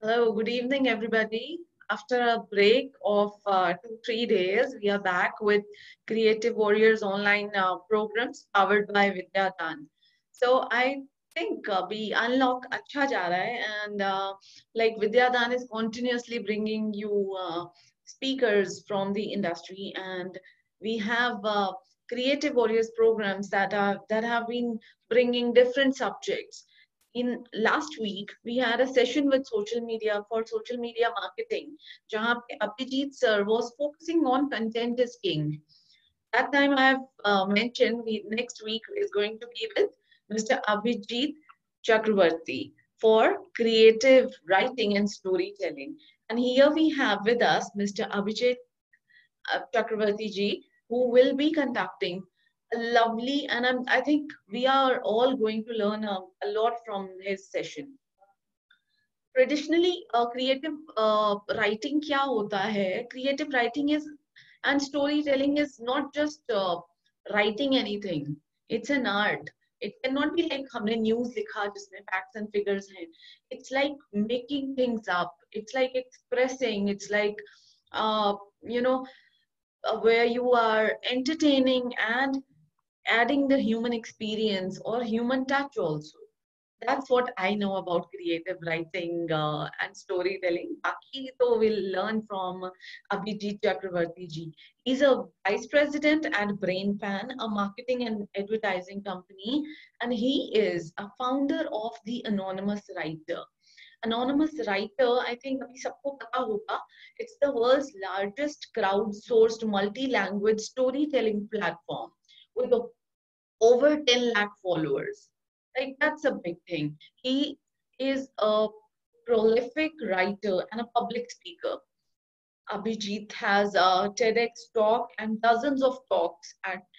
Hello, good evening, everybody. After a break of 2, 3 days, we are back with Creative Warriors online programs powered by Vidyadan. So I think we unlock अच्छा जा रहा है, and like Vidyadan is continuously bringing you speakers from the industry, and we have Creative Warriors programs that have been bringing different subjects. In last week we had a session with social media for social media marketing, jahan pe Abhijit sir was focusing on content is king. That time I have mentioned we next week is going to be with Mr. Abhijit Chakravarti for creative writing and storytelling, and here we have with us Mr. Abhijit Chakravarti ji, who will be conducting a lovely, and I think we are all going to learn a lot from his session. Traditionally, creative writing क्या होता है? Creative writing is and storytelling is not just writing anything. It's an art. It cannot be like हमने news लिखा जिसमें facts and figures हैं. It's like making things up. It's like expressing. It's like uh, you know where you are entertaining and adding the human experience or human touch also. That's what I know about creative writing and storytelling. Baki to we'll learn from Abhijit Chakravarti ji. He's a vice president at BrainPan, a marketing and advertising company, and he is a founder of the Anonymous Writer. Anonymous Writer, I think अभी सबको पता होगा, it's the world's largest crowdsourced multi-language storytelling platform with over 10 lakh followers. Like that's a big thing. He is a prolific writer and a public speaker. Abhijit has a TEDx talk and dozens of talks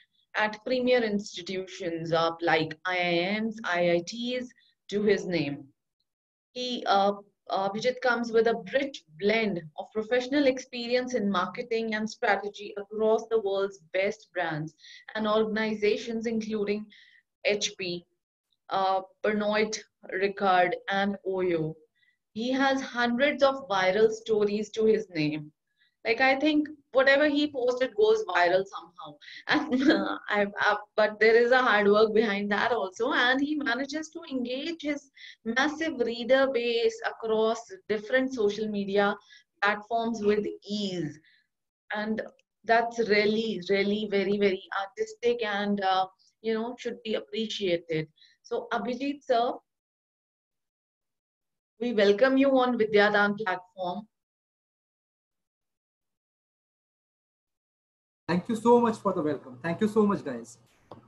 at premier institutions like IIMs, IITs to his name. He Abhijit comes with a rich blend of professional experience in marketing and strategy across the world's best brands and organizations, including HP, Pernod Ricard, and Oyo. He has hundreds of viral stories to his name. Like I think whatever he posted goes viral somehow, and but there is a hard work behind that also, and he manages to engage his massive reader base across different social media platforms with ease, and that's really very artistic and should be appreciated. So Abhijit sir, we welcome you on Vidyadan platform. Thank you so much for the welcome. Thank you so much, guys.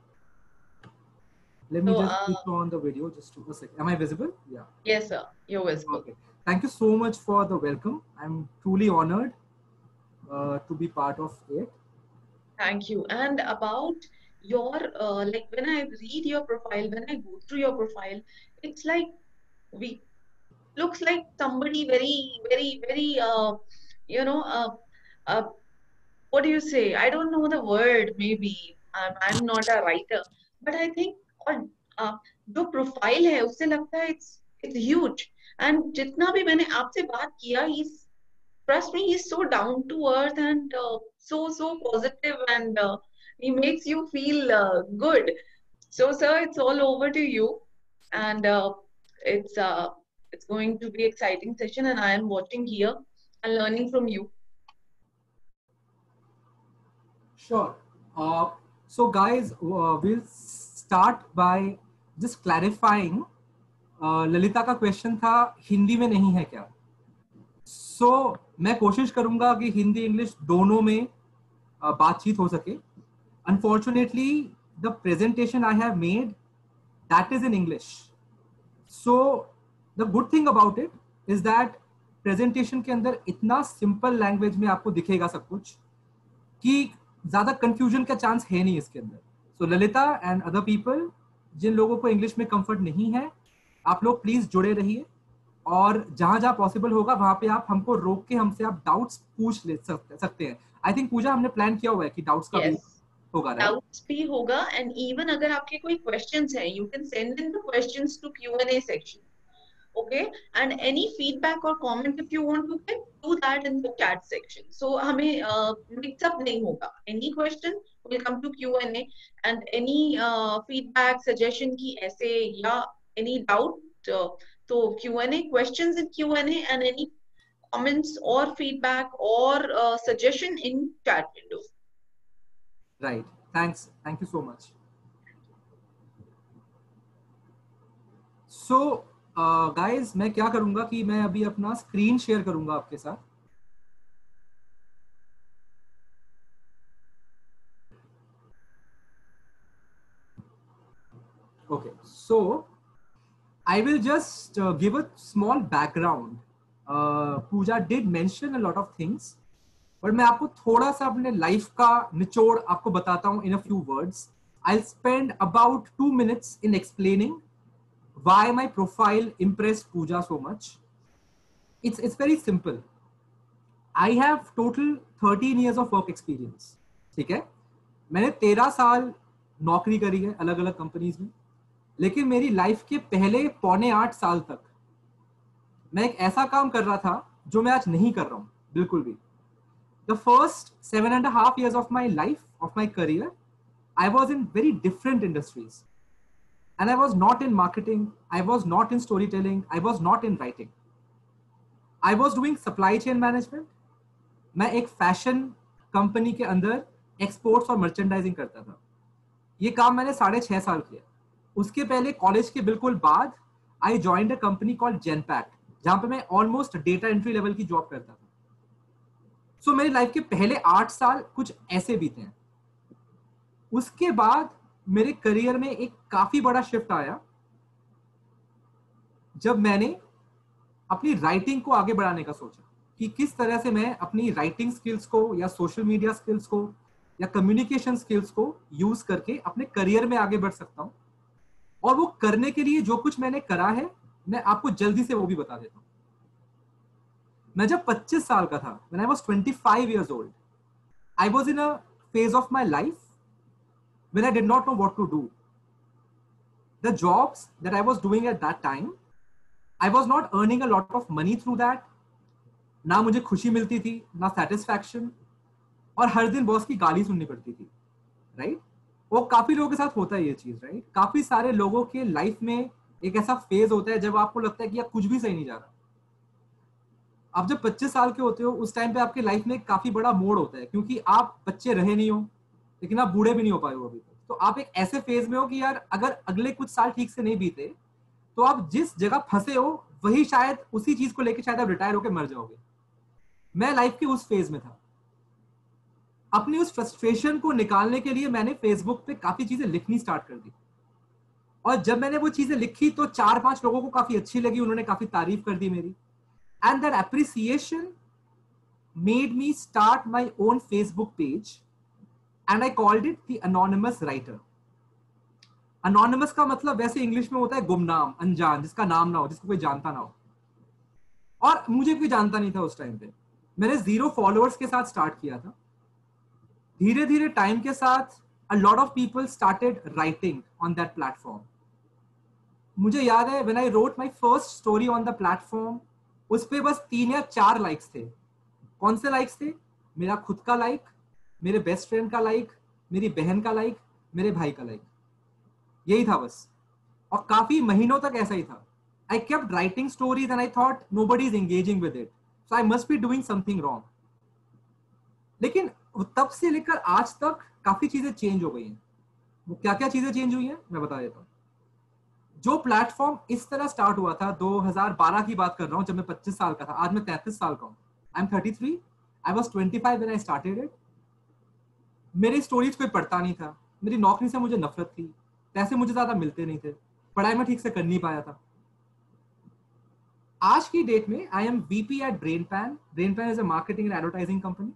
Let me just click on the video just a second. Am I visible? Yeah. Yes, sir. You're visible. Okay. Thank you so much for the welcome. I'm truly honored to be part of it. Thank you. And about your, like when I read your profile, when I go through your profile, it's like we looks like somebody very, uh, what do you say? I don't know the word, maybe. I'm not a writer, but I think और जो profile है उससे लगता है it's huge. And जितना भी मैंने आपसे बात किया, trust me, he's so down to earth and so positive, and he makes you feel good. So, sir, it's all over to you, and it's uh, it's going to be exciting session, and I am watching here and learning from you. Sure. So, guys, we'll start by just clarifying. Lalita का question था हिंदी में नहीं है क्या? So, मैं कोशिश करूंगा कि हिंदी इंग्लिश दोनों में बातचीत हो सके. Unfortunately, the presentation I have made, that is in English. So the good thing about it is that presentation के अंदर इतना simple language में आपको दिखेगा सब कुछ कि ज़्यादा confusion का chance है नहीं इसके अंदर. So Lalita and other people, जिन लोगों को English में comfort नहीं है, आप लोग please जुड़े रहिए और जहाँ possible होगा वहाँ पे आप हमको रोक के हमसे आप doubts पूछ ले सकते हैं. I think पूजा हमने plan किया हुआ है कि doubts का भी होगा, right? Doubts भी होगा, and even अगर आपके कोई questions हैं, you can send in the questions to Q&A section. Okay, and any feedback or comment if you want to give, do that in the chat section. So हमें mix up नहीं होगा. Any question will come to Q&A, and any feedback, suggestion की ऐसे या any doubt, तो Q&A, questions in Q&A, and any comments or feedback or suggestion in chat window. Right. Thank you so much. So guys, मैं क्या करूंगा कि मैं अभी अपना स्क्रीन शेयर करूंगा आपके साथ. Okay, so I will just give a small background. Pooja did mention a lot of things, but मैं आपको थोड़ा सा अपने लाइफ का निचोड़ आपको बताता हूँ in a few words. I'll spend about 2 minutes in explaining why my profile impressed Pooja so much. It's very simple. I have total 13 years of work experience. ठीक है, मैंने 13 साल नौकरी करी है अलग अलग कंपनीज में, लेकिन मेरी लाइफ के पहले 7.25 साल तक मैं एक ऐसा काम कर रहा था जो मैं आज नहीं कर रहा हूं बिल्कुल भी. The first 7.5 years of my life, of my career, I was in very different industries. And I was not in marketing, I was not in storytelling, I was not in writing. I was doing supply chain management. मैं एक fashion company के अंदर exports और merchandising करता था. ये काम मैंने 6.5 साल किया. उसके पहले कॉलेज के बिल्कुल बाद I joined a company called Genpact, जहां पे मैं ऑलमोस्ट डेटा एंट्री लेवल की जॉब करता था. सो मेरी लाइफ के पहले 8 साल कुछ ऐसे बीते हैं. उसके बाद मेरे करियर में एक काफी बड़ा शिफ्ट आया जब मैंने अपनी राइटिंग को आगे बढ़ाने का सोचा कि किस तरह से मैं अपनी राइटिंग स्किल्स को या सोशल मीडिया स्किल्स को या कम्युनिकेशन स्किल्स को यूज करके अपने करियर में आगे बढ़ सकता हूं. और वो करने के लिए जो कुछ मैंने करा है मैं आपको जल्दी से वो भी बता देता हूं. मैं जब 25 साल का था, when I was 25 years old, I was in a phase of my life when I did not know what to do. The jobs that I was doing at that time, I was not earning a lot of money through that. ना मुझे खुशी मिलती थी, ना satisfaction, और हर दिन boss की गाली सुननी पड़ती थी. राइट? वो काफी लोगों के साथ होता है ये चीज. राइट? काफी सारे लोगों के लाइफ में एक ऐसा फेज होता है जब आपको लगता है कि यार कुछ भी सही नहीं जा रहा. आप जब 25 साल के होते हो उस टाइम पे आपके लाइफ में काफी बड़ा मोड़ होता है, क्योंकि आप बच्चे रहे नहीं हो लेकिन आप बूढ़े भी नहीं हो पाए हो अभी तक. तो आप एक ऐसे फेज में हो कि यार अगर अगले कुछ साल ठीक से नहीं बीते तो आप जिस जगह फंसे हो वही शायद उसी चीज को लेकर शायद आप रिटायर होकर मर जाओगे. मैं लाइफ के उस फेज में था. अपनी उस फ्रस्ट्रेशन को निकालने के लिए मैंने फेसबुक पे काफी चीजें लिखनी स्टार्ट कर दी. और जब मैंने वो चीजें लिखी तो 4-5 लोगों को काफी अच्छी लगी, उन्होंने काफी तारीफ कर दी मेरी. And that appreciation made me start my own Facebook page and I called it the Anonymous Writer. Anonymous का मतलब वैसे इंग्लिश में होता है गुमनाम, अनजान, जिसका नाम ना हो, जिसको कोई जानता ना हो. और मुझे कोई जानता नहीं था उस टाइम पे. मैंने 0 फॉलोअर्स के साथ स्टार्ट किया था. धीरे धीरे टाइम के साथ a lot of people started writing on that platform. मुझे याद है when I wrote my first story on the platform, उस पे बस 3 या 4 लाइक्स थे. कौन से लाइक्स थे? मेरा खुद का लाइक, मेरे बेस्ट फ्रेंड का लाइक, मेरी बहन का लाइक, मेरे भाई का लाइक. यही था बस. और काफी महीनों तक ऐसा ही था. I kept writing stories and I thought nobody is engaging with it, so I must be doing something wrong. लेकिन तब से लेकर आज तक काफी चीजें चेंज हो गई हैं. वो क्या क्या चीजें चेंज हुई हैं मैं बता देता हूँ. जो प्लेटफॉर्म इस तरह स्टार्ट हुआ था, 2012 की बात कर रहा हूं, जब मैं 25 साल का था. आज मैं 33 साल का हूं. I am 33. I was 25 when I started it. मेरी स्टोरीज कोई पढ़ता नहीं था. मेरी नौकरी से मुझे नफरत थी. पैसे मुझे ज्यादा मिलते नहीं थे. पढ़ाई में ठीक से कर नहीं पाया था. आज की डेट में I am VP at Brainpan. Brainpan is a marketing and advertising company.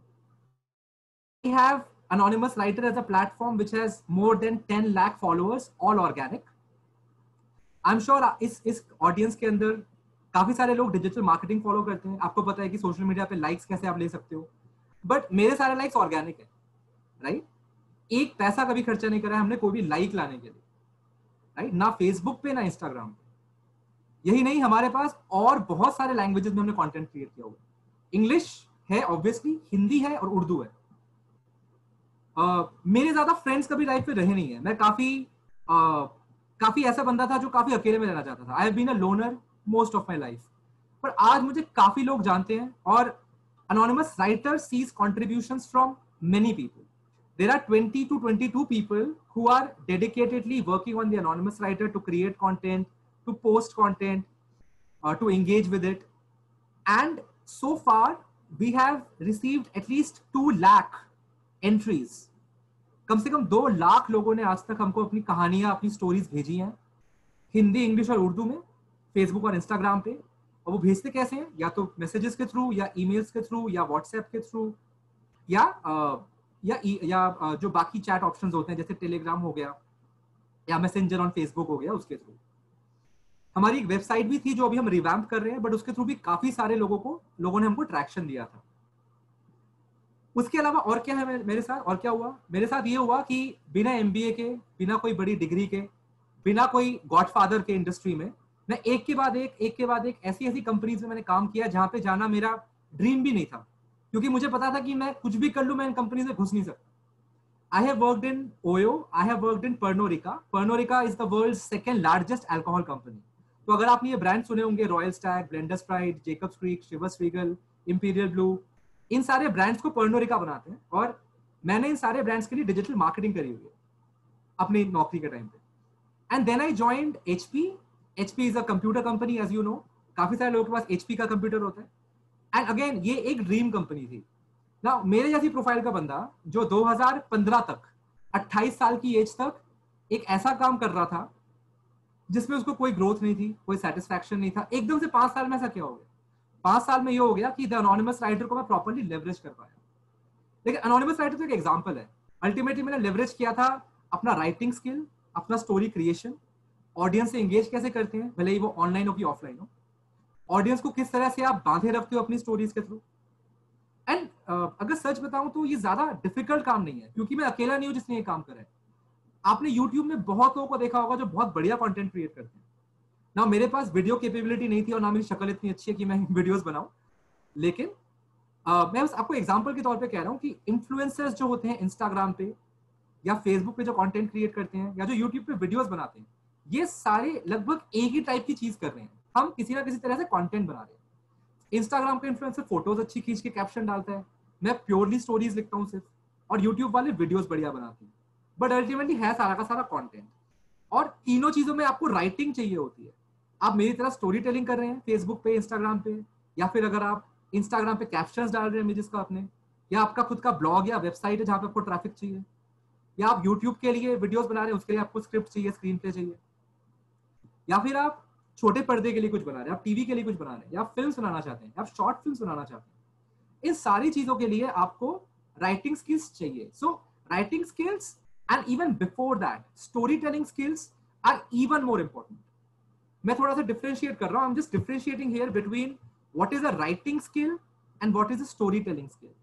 I have Anonymous Writer as a platform which has more than 10 lakh followers, all organic. I am sure इस audience के अंदर काफी सारे लोग digital marketing follow करते हैं. आपको पता है कि सोशल मीडिया पे लाइक्स कैसे आप ले सकते हो, बट मेरे सारे लाइक्स ऑर्गेनिक है. राइट? एक पैसा कभी खर्चा नहीं करा है हमने कोई भी लाइक लाने के लिए. राइट? ना फेसबुक पे ना इंस्टाग्राम पे. यही नहीं, हमारे पास और बहुत सारे लैंग्वेजेस में हमने कंटेंट क्रिएट किया हुआ है। इंग्लिश है ऑब्वियसली, हिंदी है और उर्दू है। मेरे ज्यादा फ्रेंड्स कभी लाइफ में रहे नहीं है। मैं काफी ऐसा बंदा था जो काफी अकेले में रहना चाहता था। I have been a loner most of my life. पर आज मुझे काफी लोग जानते हैं और anonymous writer sees contributions from many people. There are 20 to 22 people who are dedicatedly working on the anonymous writer to create content, to post content, to engage with it. And so far, we have received at least 2 lakh entries. कम से कम 2 लाख लोगों ने आज तक हमको अपनी कहानियां, अपनी stories भेजी हैं, हिंदी, इंग्लिश और उर्दू में, फेसबुक और इंस्टाग्राम पे। और वो भेजते कैसे हैं? या तो मैसेजेस के थ्रू, या ईमेल्स के थ्रू, या व्हाट्सएप के थ्रू, या जो बाकी चैट ऑप्शंस होते हैं जैसे टेलीग्राम हो गया या मैसेंजर ऑन फेसबुक हो गया, उसके थ्रू। हमारी एक वेबसाइट भी थी जो अभी हम रिवैम्प कर रहे हैं, बट उसके थ्रू भी काफी सारे लोगों ने हमको ट्रैक्शन दिया था। उसके अलावा और क्या है मेरे साथ? और क्या हुआ मेरे साथ? ये हुआ कि बिना एमबीए के, बिना कोई बड़ी डिग्री के, बिना कोई गॉडफादर के इंडस्ट्री में मैं एक के बाद एक ऐसी कंपनीज में मैंने काम किया जहां पे जाना मेरा ड्रीम भी नहीं था, क्योंकि मुझे पता था कि मैं कुछ भी कर लूं, मैं इन कंपनीज में घुस नहीं सकता। I have worked in OYO, I have worked in Pernod Ricard. Pernod Ricard is the world's second largest alcohol company. तो अगर आपने ये ब्रांड सुने होंगे, Royal Stag, Blenders Pride, Jacob's Creek, शिवर्स रीगल, इंपीरियल ब्लू, इन सारे ब्रांड्स को Pernod Ricard बनाते हैं। और मैंने इन सारे ब्रांड्स के लिए डिजिटल मार्केटिंग करी हुई है अपनी नौकरी के टाइम पे। And then I joined HP. HP is a computer company, as you know. काफी सारे लोगों के पास HP का कंप्यूटर होता है। एंड अगेन ये एक ड्रीम कंपनी थी ना। मेरे जैसी प्रोफाइल का बंदा जो 2015 तक, 28 साल की एज तक एक ऐसा काम कर रहा था जिसमें उसको कोई ग्रोथ नहीं थी, कोई सेटिस्फैक्शन नहीं था, एकदम से 5 साल में ऐसा क्या हो गया? 5 साल में ये हो गया कि द एनोनिमस राइटर को मैं प्रॉपर्ली लेवरेज कर पाया। लेकिन एनोनिमस राइटर तो एक एग्जांपल है। अल्टीमेटली मैंने लेवरेज किया था अपना राइटिंग स्किल, अपना स्टोरी क्रिएशन, ऑडियंस से एंगेज कैसे करते हैं, भले ही वो ऑनलाइन हो कि ऑफलाइन हो, ऑडियंस को किस तरह से आप बांधे रखते हो अपनी स्टोरीज के थ्रू। एंड अगर सच बताऊं तो ये ज्यादा डिफिकल्ट काम नहीं है, क्योंकि मैं अकेला नहीं हूं जिसने ये काम करा है। आपने यूट्यूब में बहुत लोगों को देखा होगा जो बहुत बढ़िया कंटेंट क्रिएट करते हैं ना। मेरे पास वीडियो कैपेबिलिटी नहीं थी और ना मेरी शक्ल इतनी अच्छी है कि मैं वीडियोस बनाऊं, लेकिन मैं बस आपको एग्जांपल के तौर पे कह रहा हूं कि इन्फ्लुएंसर्स जो होते हैं इंस्टाग्राम पे या फेसबुक पे जो कंटेंट क्रिएट करते हैं या जो यूट्यूब पे वीडियोस बनाते हैं, ये सारे लगभग एक ही टाइप की चीज कर रहे हैं। हम किसी ना किसी तरह से कंटेंट बना रहे हैं। इंस्टाग्राम पे इन्फ्लुएंसर फोटोज अच्छी खींच के कैप्शन डालता है, मैं प्योरली स्टोरीज लिखता हूँ सिर्फ, और यूट्यूब वाले वीडियोस बढ़िया बनाते हैं। बट अल्टीमेटली है सारा का सारा कंटेंट। और तीनों चीजों में आपको राइटिंग चाहिए होती है। आप मेरी तरह स्टोरी टेलिंग कर रहे हैं फेसबुक पे, इंस्टाग्राम पे, या फिर अगर आप इंस्टाग्राम पे कैप्शंस डाल रहे हैं इमेजेस का अपने, या आपका खुद का ब्लॉग या वेबसाइट है जहां पे आपको ट्रैफिक चाहिए, या आप यूट्यूब के लिए वीडियोस बना रहे हैं, उसके लिए आपको स्क्रिप्ट चाहिए, स्क्रीन प्ले चाहिए, या फिर आप छोटे पर्दे के लिए कुछ बना रहे हैं, आप टीवी के लिए कुछ बना रहे हैं, या आप फिल्म बनाना चाहते हैं, आप शॉर्ट फिल्म बनाना चाहते हैं, इन सारी चीजों के लिए आपको राइटिंग स्किल्स चाहिए। So writing skills and even before that story telling skills are even more important. मैं थोड़ा सा डिफरेंशिएट कर रहा हूं, I am just differentiating here between what is a writing skill and what is a story telling skill.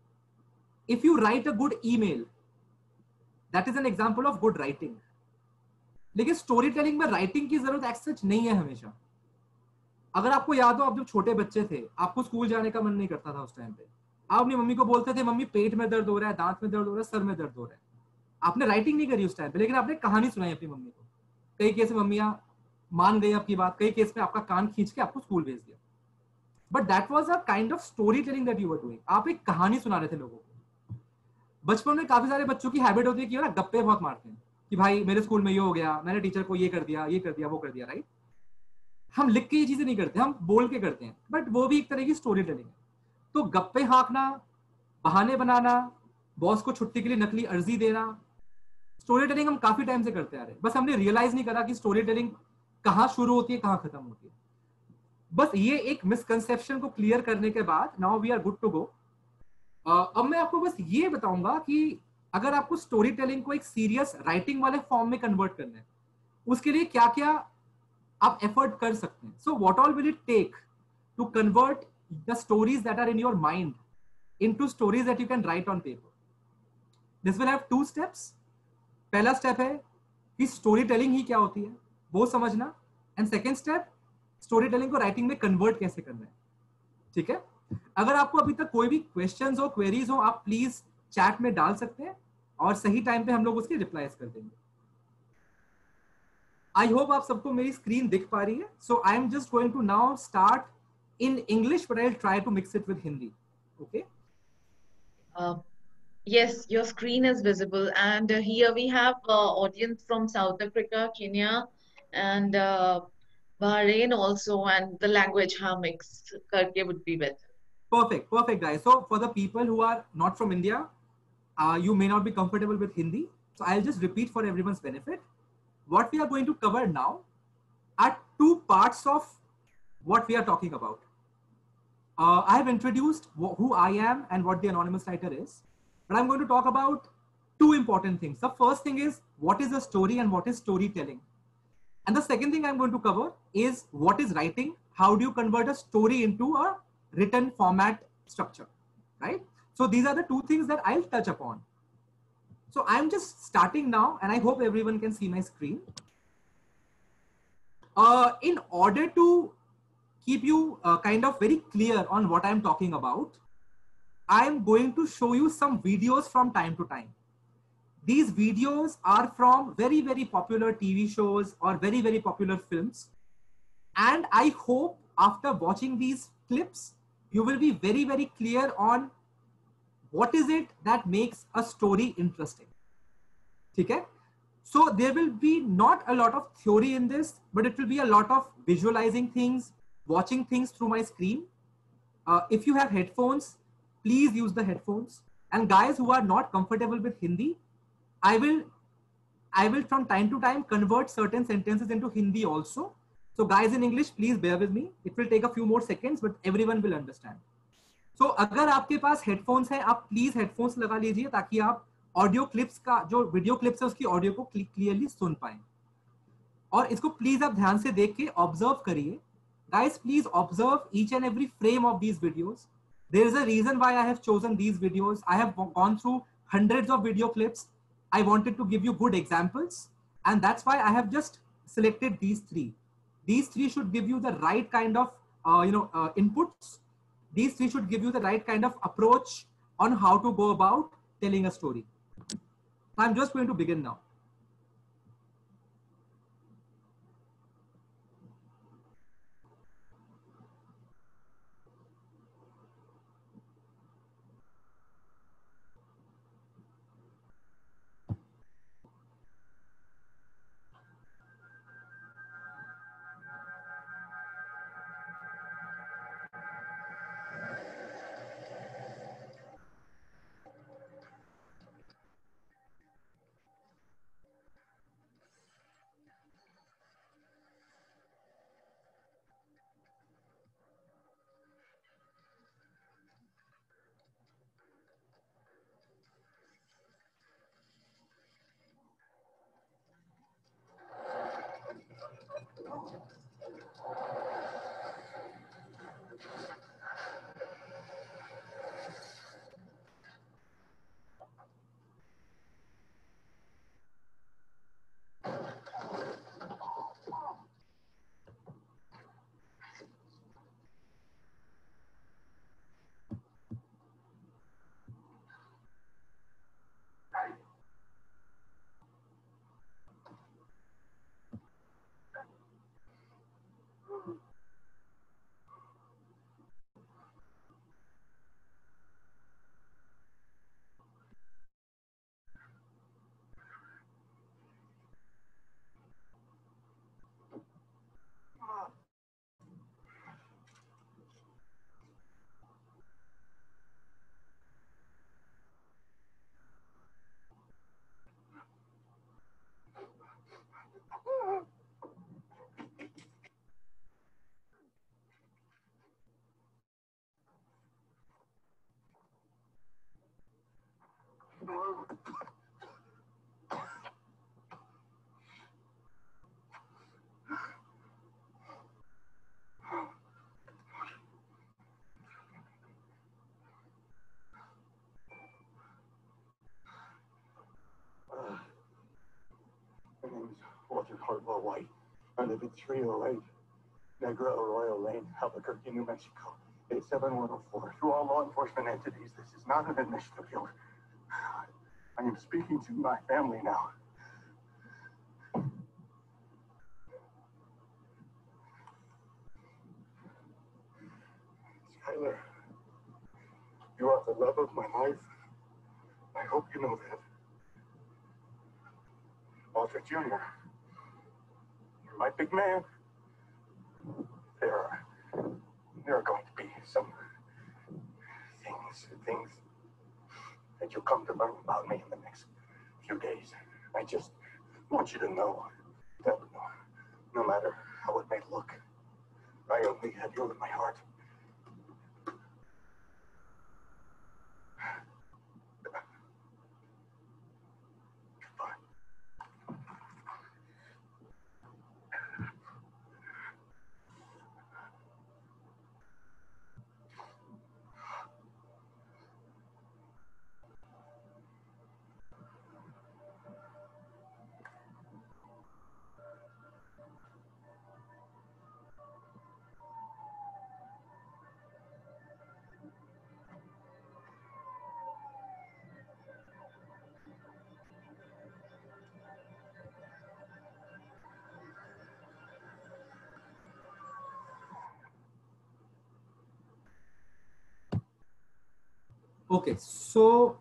If you write a good email, that is an example of good writing. लेकिन story telling में writing की जरूरत x सच नहीं है हमेशा। अगर आपको याद हो, आप जब छोटे बच्चे थे, आपको स्कूल जाने का मन नहीं करता था उस टाइम पे, आप अपनी मम्मी को बोलते थे मम्मी पेट में दर्द हो रहा है, दांत में दर्द हो रहा है, सर में दर्द हो रहा है। आपने राइटिंग नहीं करी उस टाइम पे, लेकिन आपने कहानी सुनाई अपनी मम्मी को। कई केस में मम्मियां मान गई आपकी बात, कई केस में आपका कान खींच के आपको स्कूल भेज दिया। But that was a kind of story telling that you were doing. आप एक कहानी सुना रहे थे लोगों को। बचपन में काफी सारे बच्चों की हैबिट होती है कि ना गप्पे बहुत मारते हैं कि भाई मेरे स्कूल में ये हो गया, मैंने टीचर को ये कर दिया, ये कर दिया, वो कर दिया, राइट। हम लिख के ये चीजें नहीं करते, हम बोल के करते हैं, बट वो भी एक तरह की स्टोरी टेलिंग है। तो गप्पे हाँकना, बहाने बनाना, बॉस को छुट्टी के लिए नकली अर्जी देना, स्टोरी टेलिंग हम काफी टाइम से करते आ रहे हैं। बस हमने रियलाइज नहीं करा कि स्टोरी टेलिंग कहाँ शुरू होती है, कहाँ खत्म होती है। बस ये एक मिसकंसेप्शन को क्लियर करने के बाद now we are good to go. अब मैं आपको बस ये बताऊंगा कि अगर आपको स्टोरी टेलिंग को एक सीरियस राइटिंग वाले फॉर्म में कन्वर्ट करना है, उसके लिए क्या क्या आप एफर्ट कर सकते हैं। So what all will it take to convert the stories that are in your mind into stories that you can write on paper. This will have 2 steps. पहला स्टेप है कि स्टोरी टेलिंग ही क्या होती है वो समझना, and second step story telling को writing में कन्वर्ट कैसे करना है, ठीक है। अगर आपको अभी तक कोई भी क्वेश्चंस हो, क्वेरीज हो, आप प्लीज चैट में डाल सकते हैं और सही टाइम पे हम लोग उसके रिप्लाईज कर देंगे। आई होप आप सबको मेरी स्क्रीन दिख पा रही है। So I am just going to now start in English, but I'll try to mix it with Hindi. Okay. Yes, your screen is visible, and here we have audience from South Africa, Kenya, and Bahrain also, and the language mix karke would be better. Perfect, perfect, guys. So for the people who are not from India, you may not be comfortable with Hindi, so I'll just repeat for everyone's benefit. What we are going to cover now are two parts of what we are talking about. I have introduced who I am and what the anonymous writer is, but I'm going to talk about two important things. The first thing is what is a story and what is storytelling. And the second thing I'm going to cover is what is writing, how do you convert a story into a written format structure, right? So these are the two things that I'll touch upon. So I'm just starting now, and I hope everyone can see my screen. In order to keep you kind of very clear on what I'm talking about, I'm going to show you some videos from time to time. These videos are from very, very popular TV shows or very, very popular films. And I hope after watching these clips, you will be very, very clear on what is it that makes a story interesting. Okay? So there will be not a lot of theory in this, but it will be a lot of visualizing things, watching things through my screen. If you have headphones, please use the headphones. And guys who are not comfortable with Hindi, I will from time to time convert certain sentences into Hindi also. So guys in English, please bear with me. It will take a few more seconds, but everyone will understand. So अगर आपके पास headphones है, आप please headphones लगा लीजिए ताकि आप audio clips का जो वीडियो क्लिप्स है उसकी ऑडियो को क्लियरली सुन पाए। और इसको प्लीज आप ध्यान से देख के ऑब्जर्व करिए। Guys, please observe each and every frame of these videos. There is a reason why I have chosen these videos. I have gone through hundreds of video clips. I wanted to give you good examples, and that's why I have just selected these three. These three should give you the right kind of inputs. These three should give you the right kind of approach on how to go about telling a story. I'm just going to begin now. My name is Walter Hartwell White. I live at 308 Negra Arroyo Lane, Albuquerque, New Mexico, 87104. To all law enforcement entities, this is not an admission of guilt. I am speaking to my family now. Skyler, you are the love of my life. I hope you know that. Walter Jr., you're my big man. There are going to be some things that you'll come to learn about me in the next few days. I just want you to know that no matter how it may look, I only have you in my heart. Okay, so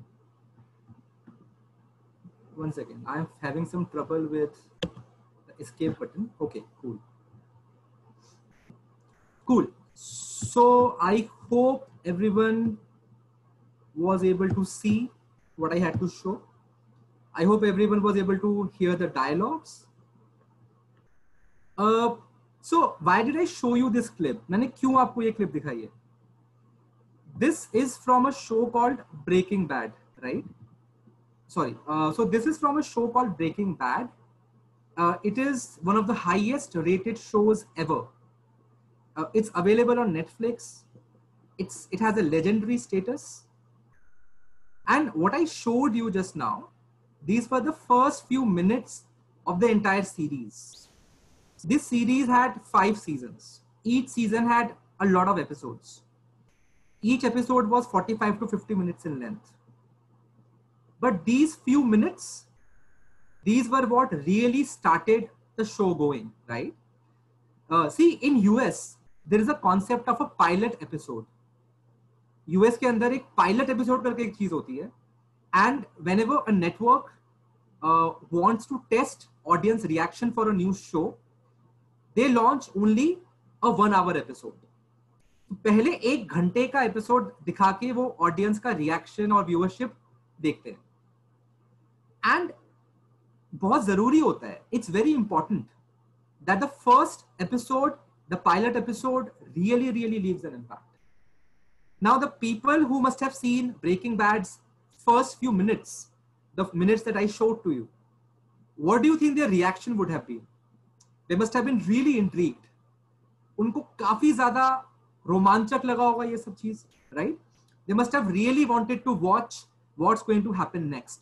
one second. I'm having some trouble with the escape button. Okay, cool. Cool. So I hope everyone was able to see what I had to show. I hope everyone was able to hear the dialogues. So why did I show you this clip? मैंने क्यों आपको ये clip दिखाई है? This is from a show called Breaking Bad, right? Sorry. So this is from a show called Breaking Bad. It is one of the highest rated shows ever. It's available on Netflix. It has a legendary status. And what I showed you just now, these were the first few minutes of the entire series. This series had 5 seasons. Each season had a lot of episodes. Each episode was 45 to 50 minutes in length. But these few minutes, these were what really started the show going, right? See, in US, there is a concept of a pilot episode. US के अंदर एक pilot episode करके एक चीज होती है. And whenever a network wants to test audience reaction for a new show, they launch only a 1-hour episode. पहले 1 घंटे का एपिसोड दिखा के वो ऑडियंस का रिएक्शन और व्यूअरशिप देखते हैं. एंड बहुत जरूरी होता है, it's very important that the first episode, the pilot episode really leaves an impact. Now the people who must have seen Breaking Bad's first few minutes, the minutes that I showed to you, what do you think their reaction would have been? They must have been really intrigued. उनको काफी ज्यादा रोमांचक लगा होगा ये सब चीज, right? They must have really wanted to watch what's going to happen next.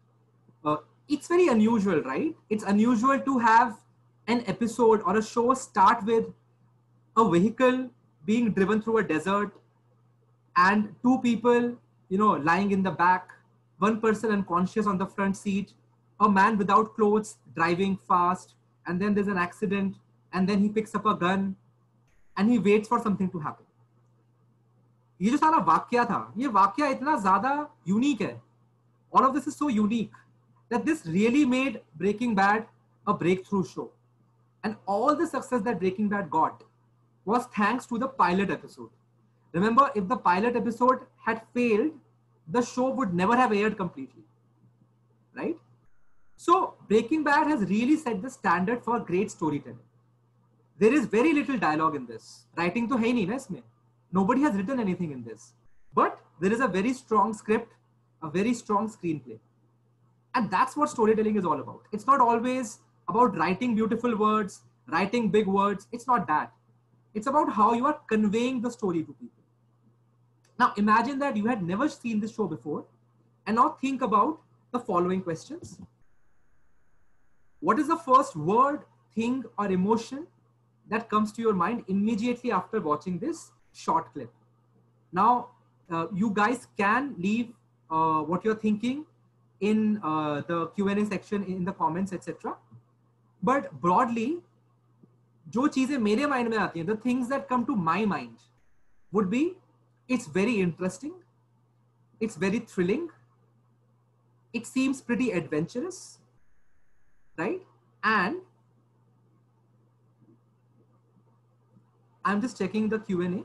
It's very unusual, right? It's unusual to have an episode or a show start with a vehicle being driven through a desert and 2 people, lying in the back, 1 person unconscious on the front seat, a man without clothes driving fast, and then there's an accident, and then he picks up a gun and he waits for something to happen. ये जो सारा वाक्या था, ये वाक्या इतना ज्यादा unique है. All of this is so unique that this really made Breaking Bad a breakthrough show. And all the success that Breaking Bad got was thanks to the pilot episode. Remember, if the pilot episode had failed, the show would never have aired completely, right? So Breaking Bad has really set the standard for great storytelling. There is very little dialogue in this. Writing to hai nahi na isme. Nobody has written anything in this. But there is a very strong script, a very strong screenplay. And that's what storytelling is all about. It's not always about writing beautiful words, writing big words. It's not that. It's about how you are conveying the story to people. Now imagine that you had never seen this show before, and now think about the following questions. What is the first word, thing, or emotion that comes to your mind immediately after watching this short clip. Now, you guys can leave what you're thinking in the Q&A section, in the comments, etc. But broadly, जो चीजें मेरे mind में आती हैं, the things that come to my mind would be, it's very interesting, it's very thrilling, it seems pretty adventurous, right? And I'm just checking the Q&A.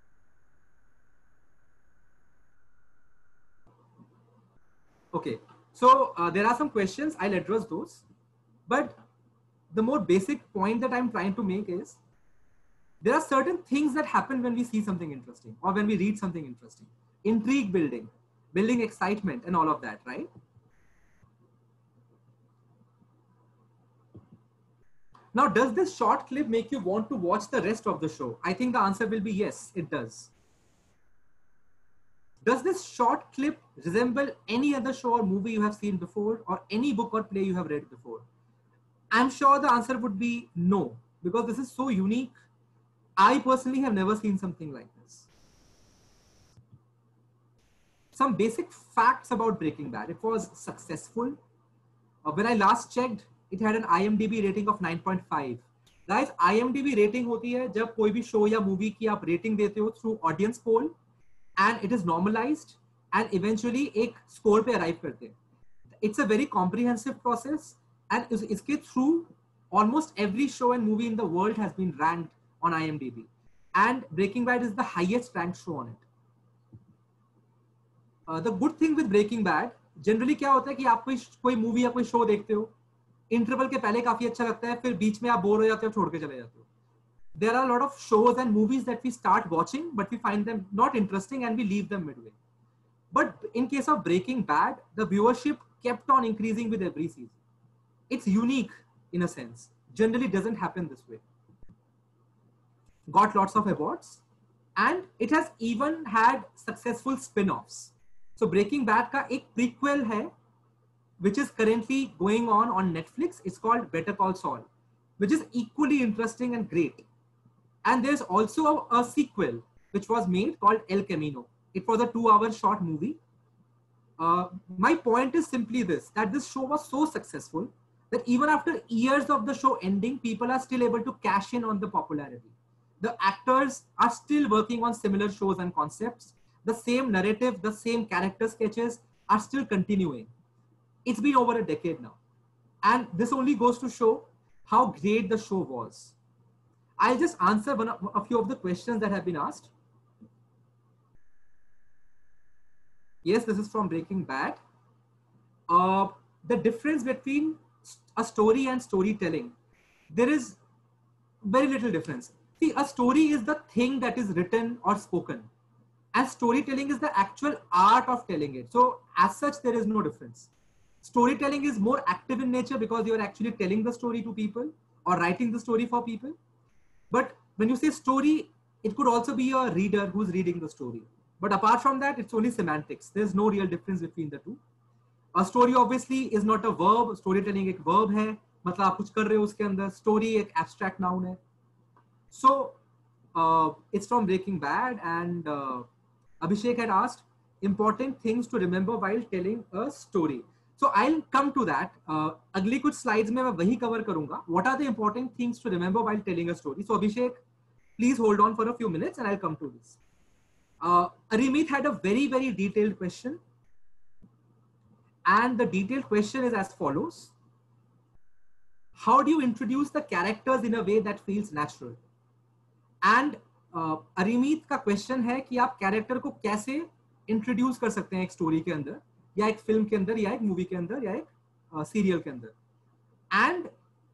Okay, so there are some questions, I'll address those. But the more basic point that I'm trying to make is, there are certain things that happen when we see something interesting or when we read something interesting. Intrigue building, building excitement and all of that, right? Now, does this short clip make you want to watch the rest of the show? I think the answer will be yes, it does. Does this short clip resemble any other show or movie you have seen before, or any book or play you have read before? I'm sure the answer would be no, because this is so unique. I personally have never seen something like this. Some basic facts about Breaking Bad. It was successful. When I last checked, it had an IMDb rating of 9.5. Guys, IMDb rating होती है जब कोई भी show या movie की आप rating देते हो through audience poll, and it is normalized and eventually एक score पे arrive करते हैं. It's a very comprehensive process, and इसके through almost every show and movie in the world has been ranked on IMDb, and Breaking Bad is the highest ranked show on it. The good thing with Breaking Bad, generally क्या होता है कि आप कोई movie या कोई show देखते हो, इंटरवल के पहले काफी अच्छा लगता है, फिर बीच में आप बोर हो जाते हो, छोड़ के चले जाते हो. There are a lot of shows and movies that we start watching, but we find them not interesting and we leave them midway. But in case of Breaking Bad, the viewership kept on increasing with every season. It's unique in a sense. Generally doesn't happen this way. Got lots of awards, and it has even had successful spin-offs. So Breaking Bad का एक prequel है, which is currently going on Netflix. It's called Better Call Saul, which is equally interesting and great. And there's also a sequel which was made called El Camino. It was a 2-hour short movie. My point is simply this, that this show was so successful that even after years of the show ending, people are still able to cash in on the popularity. The actors are still working on similar shows and concepts. The same narrative, the same character sketches are still continuing. It's been over a decade now. And this only goes to show how great the show was. I'll just answer a few of the questions that have been asked. Yes, this is from Breaking Bad. The difference between a story and storytelling, there is very little difference. See, a story is the thing that is written or spoken, and storytelling is the actual art of telling it. So as such, there is no difference. Storytelling is more active in nature because you are actually telling the story to people or writing the story for people. But when you say story, it could also be a reader who's reading the story. But apart from that, it's only semantics. There's no real difference between the two. A story obviously is not a verb. Storytelling एक verb है. मतलब आप कुछ कर रहे हो उसके अंदर. Story एक abstract noun है. So it's from Breaking Bad, and Abhishek had asked important things to remember while telling a story. So I'll come to that. अगली कुछ slides में मैं वही cover करूँगा. What are the important things to remember while telling a story? So Abhishek, please hold on for a few minutes and I'll come to this. Arimit had a very, very detailed question. And the detailed question is as follows. How do you introduce the characters in a way that feels natural? And Arimit का question है कि आप character को कैसे introduce कर सकते हैं एक story के अंदर, या एक film के अंदर, या एक movie के अंदर, या एक serial के अंदर. And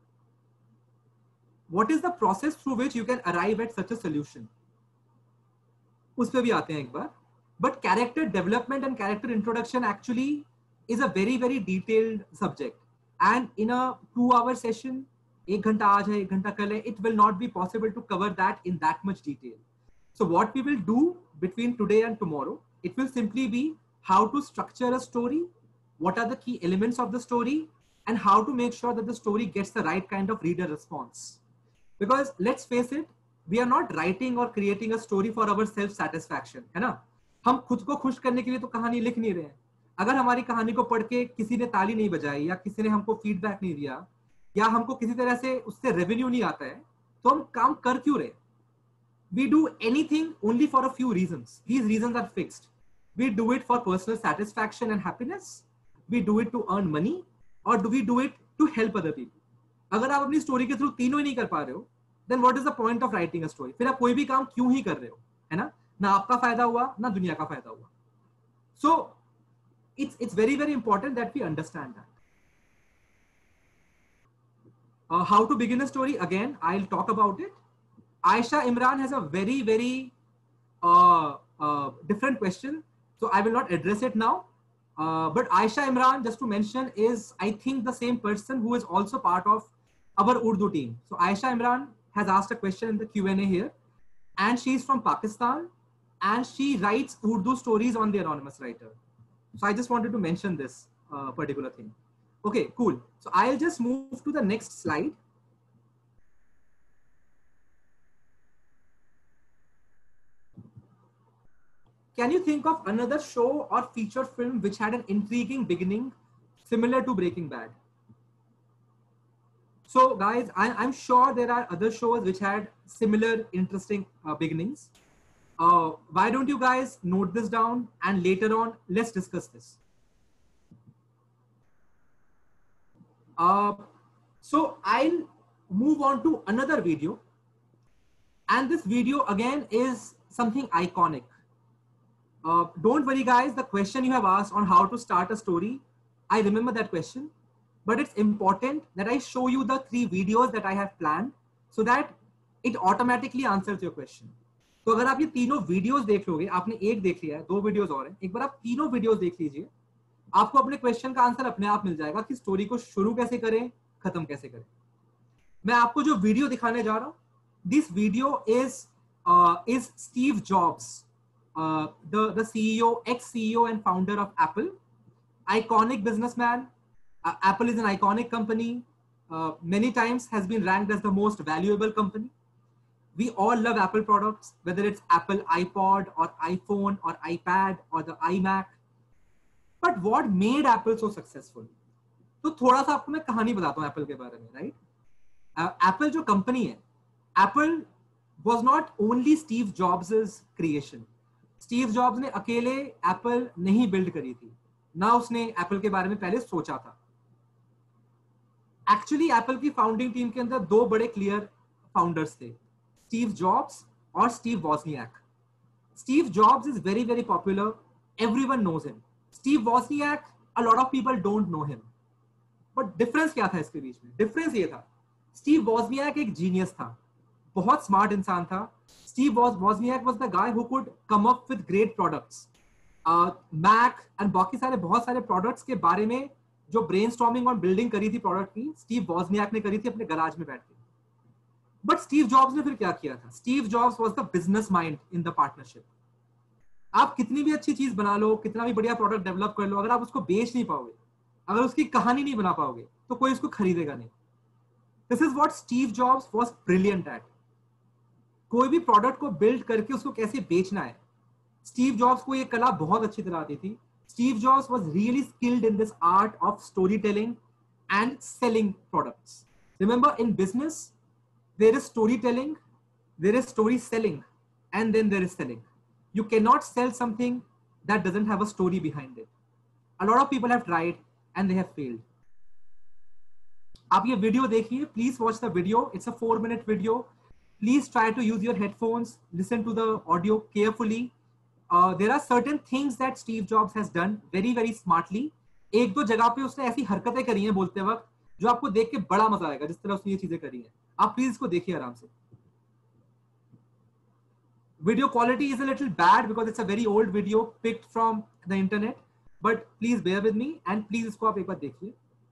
what is the process through which you can arrive at such a solution? उस पे भी आते हैं एक बार. But character development and character introduction actually is a very, very detailed subject. And in a 2-hour session, एक घंटा आज है, एक घंटा कल है, it will not be possible to cover that in that much detail. So what we will do between today and tomorrow, it will simply be how to structure a story, what are the key elements of the story, and how to make sure that the story gets the right kind of reader response. Because let's face it, we are not writing or creating a story for our self satisfaction, है ना? हम खुद को खुश करने के लिए तो कहानी लिख नहीं रहे हैं. अगर हमारी कहानी को पढ़ के किसी ने ताली नहीं बजाई या किसी ने हमको फीडबैक नहीं दिया या हमको किसी तरह से उससे रेवेन्यू नहीं आता है, तो हम काम कर क्यों रहे? We do anything only for a few reasons. These reasons are fixed. We do it for personal satisfaction and happiness. We do it to earn money, or do we do it to help other people? अगर आप अपनी story के through तीनों ही नहीं कर पा रहे हो, then what is the point of writing a story? फिर आप कोई भी काम क्यों ही कर रहे हो, है ना? ना आपका फायदा हुआ, ना दुनिया का फायदा हुआ. So it's very very important that we understand that. How to begin a story? Again, I'll talk about it. Aisha Imran has a very very different question, so I will not address it now. But Aisha Imran, just to mention, is I think the same person who is also part of our Urdu team. So Aisha Imran has asked a question in the Q&A here, and she's from Pakistan, and she writes Urdu stories on the Anonymous Writer. So I just wanted to mention this particular thing. Okay, cool. So I'll just move to the next slide. Can you think of another show or feature film which had an intriguing beginning similar to Breaking Bad? So guys, I'm sure there are other shows which had similar interesting beginnings. Why don't you guys note this down, and later on, let's discuss this. So I'll move on to another video. And this video again is something iconic. Don't worry guys, the question you have asked on how to start a story, I remember that question, but it's important that I show you the 3 videos that I have planned so that it automatically answers your question. तो अगर आप ये तीनों videos देख लोगे, आपने एक देख लिया है, 2 वीडियोस और हैं, एक बार आप तीनों वीडियोस देख लीजिए, आपको अपने क्वेश्चन का आंसर अपने आप मिल जाएगा कि स्टोरी को शुरू कैसे करें, खत्म कैसे करें. मैं आपको जो वीडियो दिखाने जा रहा हूं, this video is Steve Jobs, the CEO, ex-CEO and founder of Apple, iconic businessman. Apple is an iconic company, many times has been ranked as the most valuable company. We all love Apple products, whether it's Apple iPod or iPhone or iPad or the iMac. But what made Apple so successful? तो थोड़ा सा आपको मैं कहानी बताता हूँ Apple के बारे में, right? Apple जो कंपनी है, Apple was not only Steve Jobs' creation. Steve Jobs ने अकेले एप्पल नहीं बिल्ड करी थी, ना उसने एप्पल के बारे में पहले सोचा था. एक्चुअली एप्पल की फाउंडिंग टीम के अंदर 2 बड़े क्लियर फाउंडर्स थे, स्टीव जॉब्स और Steve Wozniak. Steve Jobs is very very popular, everyone knows him. Steve Wozniak, a lot of people don't know him. But difference क्या था इसके बीच में? डिफरेंस ये था, स्टीव वॉजनियाक एक जीनियस था, बहुत स्मार्ट इंसान था. Steve Wozniak was the guy who could come up with great products. Mac and बाकी सारे बहुत सारे products के बारे में जो brainstorming और building करी थी product की, Steve Wozniak ने करी थी अपने garage में बैठ के. But Steve Jobs ने फिर क्या किया था? Steve Jobs was the business mind in the partnership. आप कितनी भी अच्छी चीज बना लो, कितना भी बढ़िया product develop कर लो, अगर आप उसको बेच नहीं पाओगे, अगर उसकी कहानी नहीं बना पाओगे, तो कोई उसको खरीदेगा नहीं. This is what Steve Jobs was brilliant at. कोई भी प्रोडक्ट को बिल्ड करके उसको कैसे बेचना है, स्टीव जॉब्स को ये कला बहुत अच्छी तरह आती थी. Steve Jobs was really skilled in this art of story telling and selling products. Remember, in business there is story telling, there is story selling, and then there is selling. You can not sell something that doesn't have a story behind it. A lot of people have tried and they have failed. आप ये video देखिए, please watch the video. It's a 4-minute video. Please try to use your headphones, listen to the audio carefully. There are certain things that Steve Jobs has done very very smartly. 1-2 जगह पे उसने ऐसी हरकतें करी हैं बोलते वक्त जो आपको देख के बड़ा मजा आएगा, जिस तरह उसने ये चीजें करी हैं. आप प्लीज इसको देखिए आराम से. Video quality is a little bad because it's a very old video picked from the internet, but please bear with me and please इसको आप एक बार देखिए.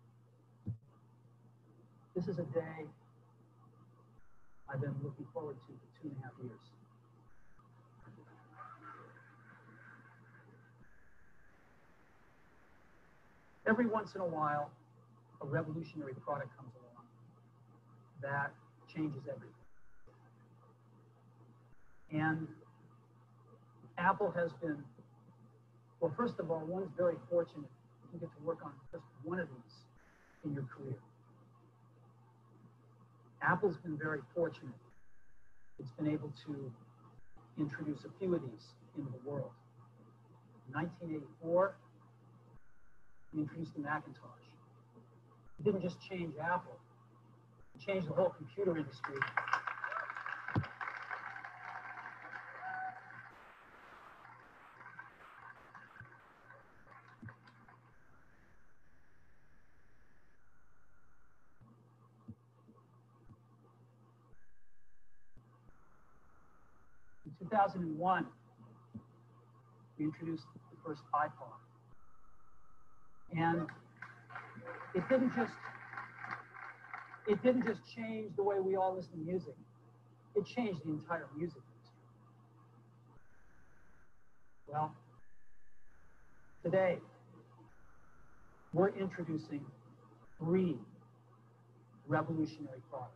This is a day I've been looking forward to for 2.5 years. Every once in a while, a revolutionary product comes along that changes everything. And Apple has been, well, first of all, one's very fortunate if you get to work on just one of these in your career. Apple's been very fortunate. It's been able to introduce a few of these into the world. In 1984, we introduced the Macintosh. It didn't just change Apple, it changed the whole computer industry. In 2001, we introduced the first iPod. And it didn't just change the way we all listen to music. It changed the entire music industry. Well, today, we're introducing 3 revolutionary products.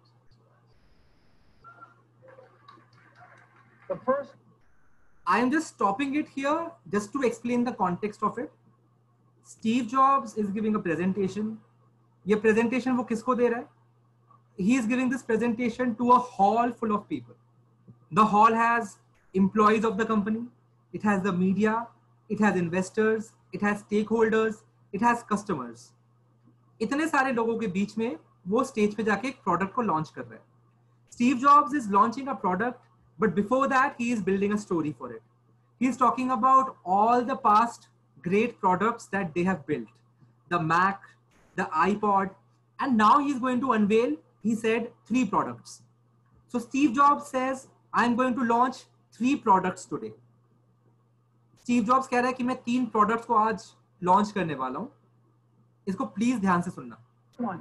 The first, I am just stopping it here just to explain the context of it. Steve Jobs is giving a presentation. ये presentation वो किसको दे रहा है? He is giving this presentation to a hall full of people. The hall has employees of the company. It has the media. It has investors. It has stakeholders. It has customers. इतने सारे लोगों के बीच में वो stage पे जाके एक product को लॉन्च कर रहा है. Steve Jobs is launching a product, but before that he is building a story for it. He is talking about all the past great products that they have built. The Mac, the iPod, and now he is going to unveil, he said, 3 products. So Steve Jobs says, I'm going to launch 3 products today. Steve Jobs कह रहा है कि मैं 3 products को आज launch करने वाला हूं. इसको please ध्यान से सुनना. one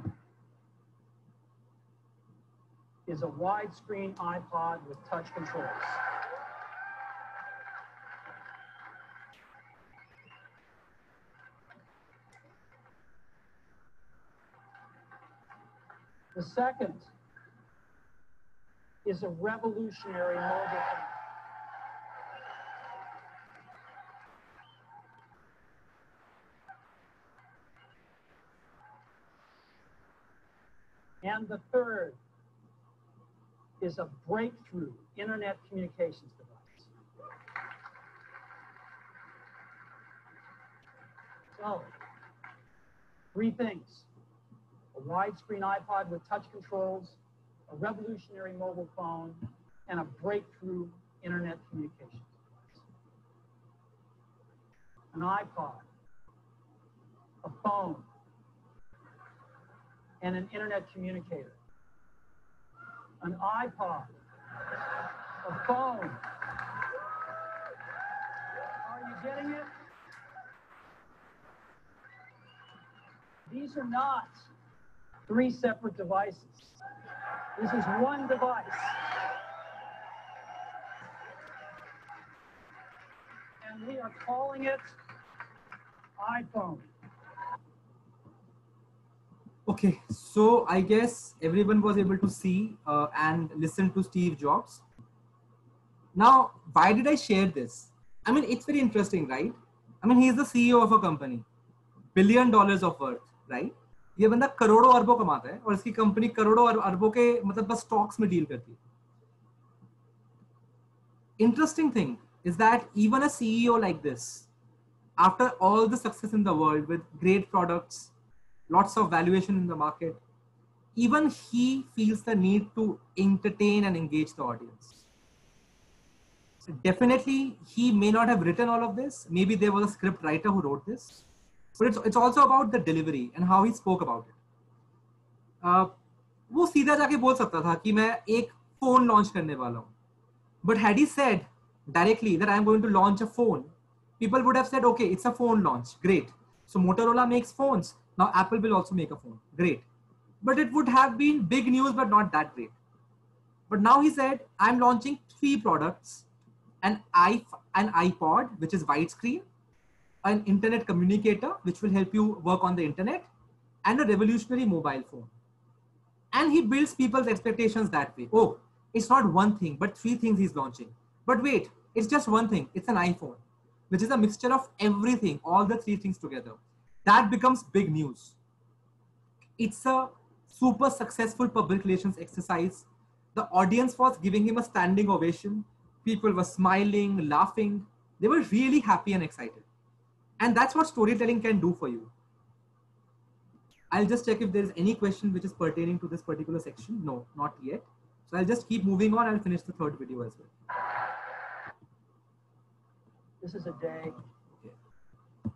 is a widescreen iPod with touch controls. The second is a revolutionary mobile phone. And the third is a breakthrough internet communications device. So, 3 things: a widescreen iPod with touch controls, a revolutionary mobile phone, and a breakthrough internet communications device. An iPod, a phone, and an internet communicator. An iPod, a phone. Are you getting it? These are not 3 separate devices. This is one device. And we are calling it iPhone. Okay, so I guess everyone was able to see and listen to Steve Jobs. Now, why did I share this? I mean, it's very interesting, right? I mean, he is the CEO of a company, $1 billion of worth, right? ये बंदा करोड़ों अरबों कमाता है और इसकी company करोड़ों अरबों के मतलब बस स्टॉक्स में डील करती है. Interesting thing is that even a CEO like this, after all the success in the world with great products, lots of valuation in the market, even he feels the need to entertain and engage the audience. Definitely, he may not have written all of this. Maybe there was a script writer who wrote this. But it's also about the delivery and how he spoke about it. वो सीधा जाके बोल सकता था कि मैं एक phone launch करने वाला हूँ. But had he said directly that I am going to launch a phone, people would have said, okay, it's a phone launch. Great. So Motorola makes phones. Now Apple will also make a phone. Great. But it would have been big news, but not that great. But now he said, I'm launching 3 products, an iPod, which is widescreen, an internet communicator, which will help you work on the internet, and a revolutionary mobile phone. And he builds people's expectations that way. Oh, it's not one thing, but 3 things he's launching. But wait, it's just one thing. It's an iPhone, which is a mixture of everything, all the three things together. That becomes big news. It's a super successful public relations exercise. The audience was giving him a standing ovation. People were smiling, laughing. They were really happy and excited. And that's what storytelling can do for you. I'll just check if there's any question which is pertaining to this particular section. No, not yet. So I'll just keep moving on. I'll finish the third video as well. This is a day. Okay.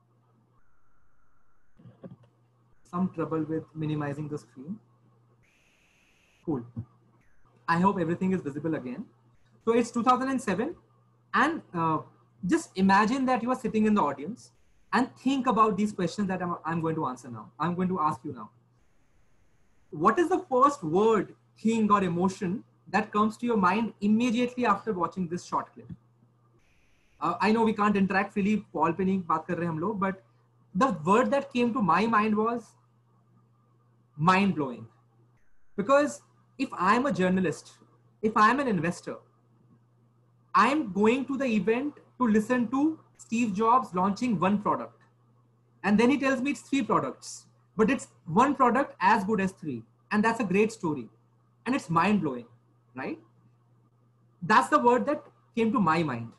Some trouble with minimizing the screen. Cool. I hope everything is visible again. So it's 2007, and just imagine that you are sitting in the audience and think about these questions that I'm going to answer now. I'm going to ask you now. What is the first word, thing, or emotion that comes to your mind immediately after watching this short clip? I know we can't interact freely, Paul पे नहीं बात कर रहे हम लोग, but the word that came to my mind was mind-blowing. Because if I'm a journalist, if I'm an investor, I'm going to the event to listen to Steve Jobs launching one product. And then he tells me it's 3 products, but it's one product as good as 3. And that's a great story. And it's mind-blowing, right? That's the word that came to my mind.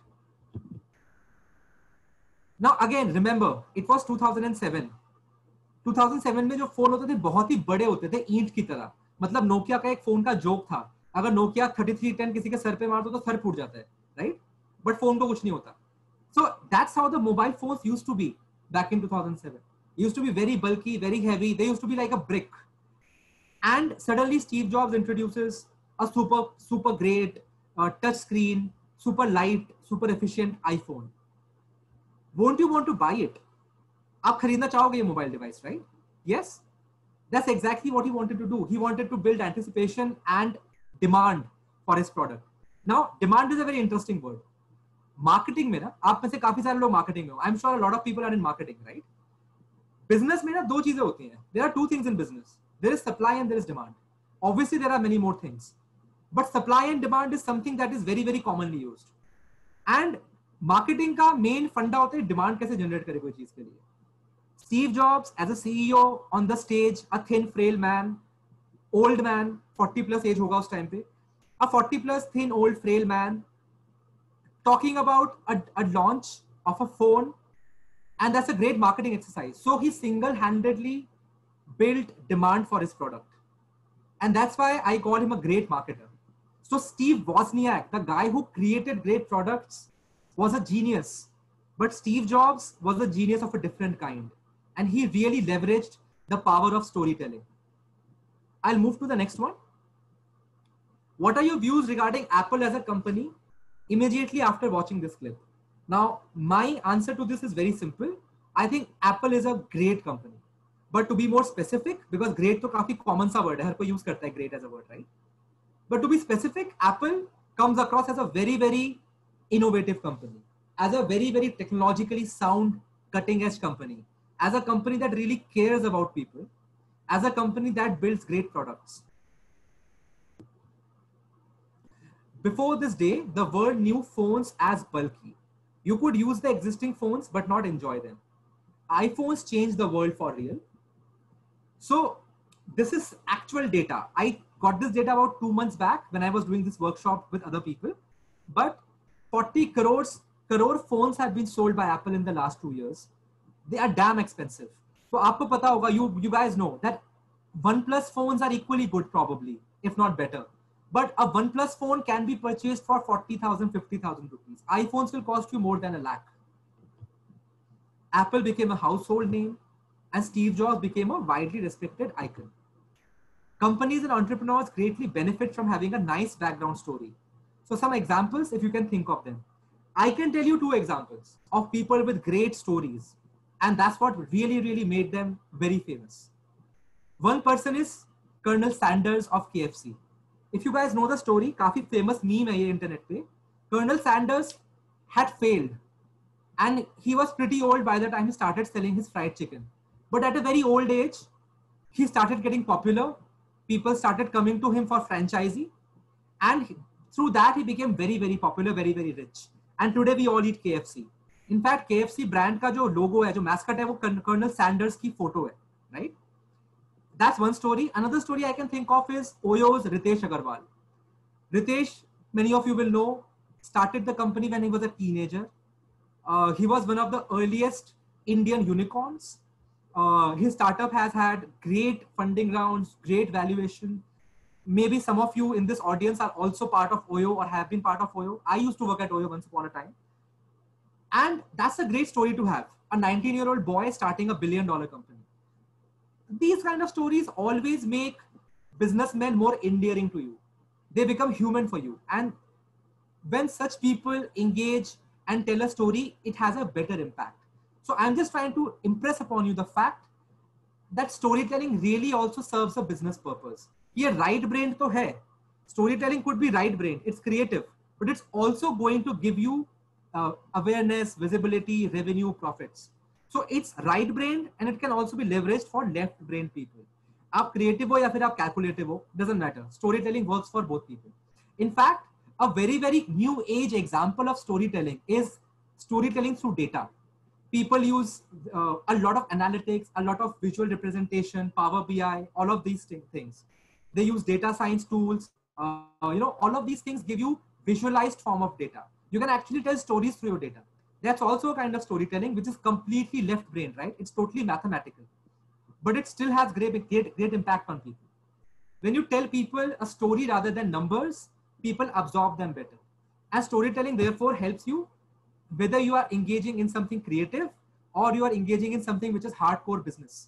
Now again, remember, it was 2007. 2007 में जो phone होते थे बहुत ही बड़े होते थे, ईंट की तरह. मतलब नोकिया का एक फोन का जोक था, अगर नोकिया 3310 किसी के सर पे मार दो तो सर फूट जाता है, right? But फोन को कुछ नहीं होता. So that's how the mobile phones used to be back in 2007. Used to be very bulky, very heavy. They used to be like a brick. And suddenly Steve Jobs introduces a super great touch screen, super light, super efficient iPhone. Won't you want to buy it? आप खरीदना चाहोगे ये mobile device, right? Yes. That's exactly what he wanted to do. He wanted to build anticipation and demand for his product. Now, demand is a very interesting word. Marketing में ना, आप में से काफी सारे लोग marketing में हो. I'm sure a lot of people are in marketing, right? Business में ना 2 चीजें होती हैं. There are 2 things in business. There is supply and there is demand. Obviously, there are many more things. But supply and demand is something that is very, very commonly used. And marketing का main फंडा होता है demand कैसे generate करे कोई चीज के लिए. Steve Jobs as a CEO on the stage, a thin, frail man, old man, 40 plus age होगा उस time पे, a 40 plus thin, old, frail man, talking about a launch of a phone, and that's a great marketing exercise. So he single-handedly built demand for his product. And that's why I call him a great marketer. So Steve Wozniak, the guy who created great products, was a genius. But Steve Jobs was a genius of a different kind. And he really leveraged the power of storytelling. I'll move to the next one. What are your views regarding Apple as a company immediately after watching this clip? Now, my answer to this is very simple. I think Apple is a great company. But to be more specific, because great तो काफी common सा word है, हर कोई use करता है great as a word, right? But to be specific, Apple comes across as a very, very innovative company, as a very, very technologically sound, cutting-edge company, as a company that really cares about people, as a company that builds great products. Before this day, the world knew phones as bulky. You could use the existing phones, but not enjoy them. iPhones changed the world for real. So this is actual data. I got this data about 2 months back when I was doing this workshop with other people. But 40 crore phones have been sold by Apple in the last 2 years. They are damn expensive. So आपको पता होगा, you guys know that OnePlus phones are equally good probably, if not better. But a OnePlus phone can be purchased for 40,000, 50,000 rupees. iPhones will cost you more than $1 lakh. Apple became a household name and Steve Jobs became a widely respected icon. Companies and entrepreneurs greatly benefit from having a nice background story. So some examples, if you can think of them. I can tell you 2 examples of people with great stories. And that's what really, really made them very famous. One person is Colonel Sanders of KFC. If you guys know the story, काफी famous meme है ये internet पे. Colonel Sanders had failed. And he was pretty old by the time he started selling his fried chicken. But at a very old age, he started getting popular. People started coming to him for franchisee. And Through that, he became very, very popular, very, very rich. And today we all eat KFC. In fact, KFC brand का जो logo है, जो mascot है, वो Colonel Sanders की photo है, right? That's one story. Another story I can think of is Oyo's Ritesh Agarwal. Ritesh, many of you will know, started the company when he was a teenager. He was one of the earliest Indian unicorns. His startup has had great funding rounds, great valuation. Maybe some of you in this audience are also part of Oyo or have been part of Oyo. I used to work at Oyo once upon a time. And that's a great story to have. A 19-year-old boy starting a billion-dollar company. These kind of stories always make businessmen more endearing to you. They become human for you. And when such people engage and tell a story, it has a better impact. So I'm just trying to impress upon you the fact that storytelling really also serves a business purpose. Here, right brain to hai. Storytelling could be right brain. It's creative, but it's also going to give you awareness, visibility, revenue, profits. So it's right brain and it can also be leveraged for left brain people. आप creative हो या फिर आप calculative हो, doesn't matter. Storytelling works for both people. In fact, a very, very new age example of storytelling is storytelling through data. People use a lot of analytics, a lot of visual representation, Power BI, all of these things. They use data science tools. All of these things give you visualized form of data. You can actually tell stories through your data. That's also a kind of storytelling, which is completely left brain, right? It's totally mathematical, but it still has great impact on people. When you tell people a story rather than numbers, people absorb them better. And storytelling therefore helps you whether you are engaging in something creative or you are engaging in something which is hardcore business.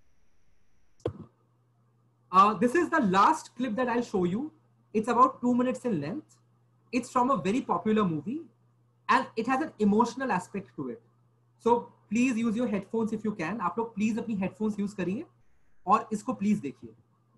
This is the last clip that I'll show you. It's about 2 minutes in length. It's from a very popular movie and it has an emotional aspect to it. So please use your headphones if you can. आप लोग please अपनी headphones use करिए और इसको please देखिए.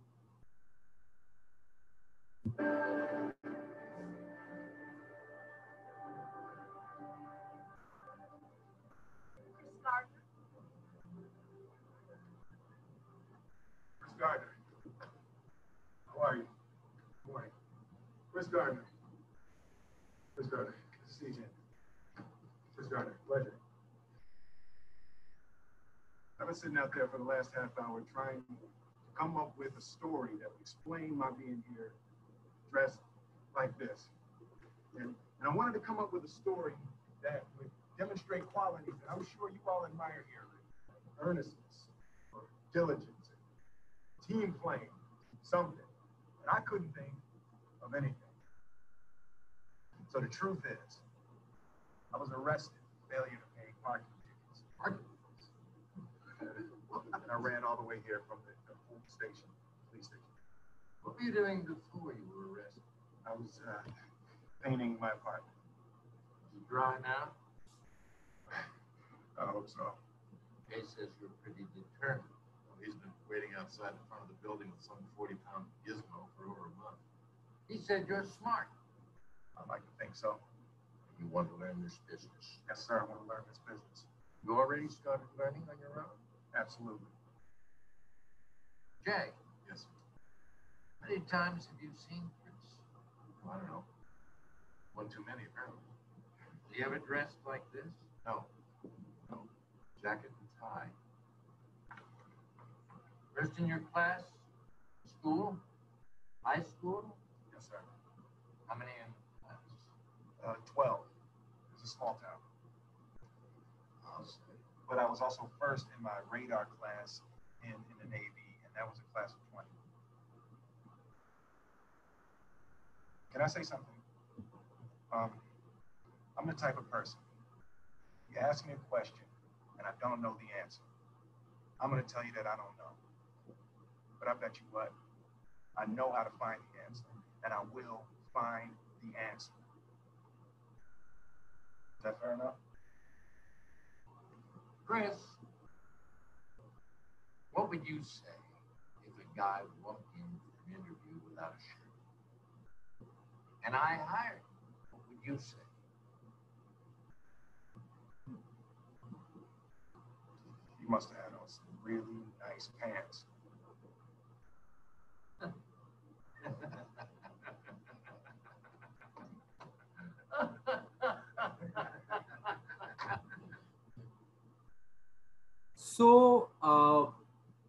Chris Gardner. How are you? Good morning. Chris Gardner. Chris Gardner. Good to see you, Jen. Chris Gardner. Pleasure. I've been sitting out there for the last half hour trying to come up with a story that would explain my being here dressed like this. And I wanted to come up with a story that would demonstrate qualities that I'm sure you all admire here. Earnestness, or diligence, team playing, something. And I couldn't think of anything. So the truth is, I was arrested for failure to pay parking tickets. And I ran all the way here from the police station. What were you doing before you were arrested? I was painting my apartment. Is it dry now? I hope so. Jay says you're pretty determined. Well, he's been waiting outside in front of the building with some 40-pound gizmo for over a month. He said you're smart. I'd like to think so. You want to learn this business? Yes, sir. I want to learn this business. You already started learning on your own? Absolutely. Jay. Yes, sir. How many times have you seen Prince? Oh, I don't know. One too many, apparently. Is he ever dressed like this? No. No. Jacket and tie. First in your class? School? High school? Yes, sir. How many in class? 12. It's a small town. I'll say. But I was also first in my radar class in the Navy, and that was a class of 20. Can I say something? I'm the type of person. You ask me a question, and I don't know the answer. I'm going to tell you that I don't know. But I bet you what? I know how to find the answer, and I will find the answer. Is that fair enough? Chris, what would you say if a guy walked in for an interview without a shirt? And I hired him. What would you say? You must have had on some really nice pants.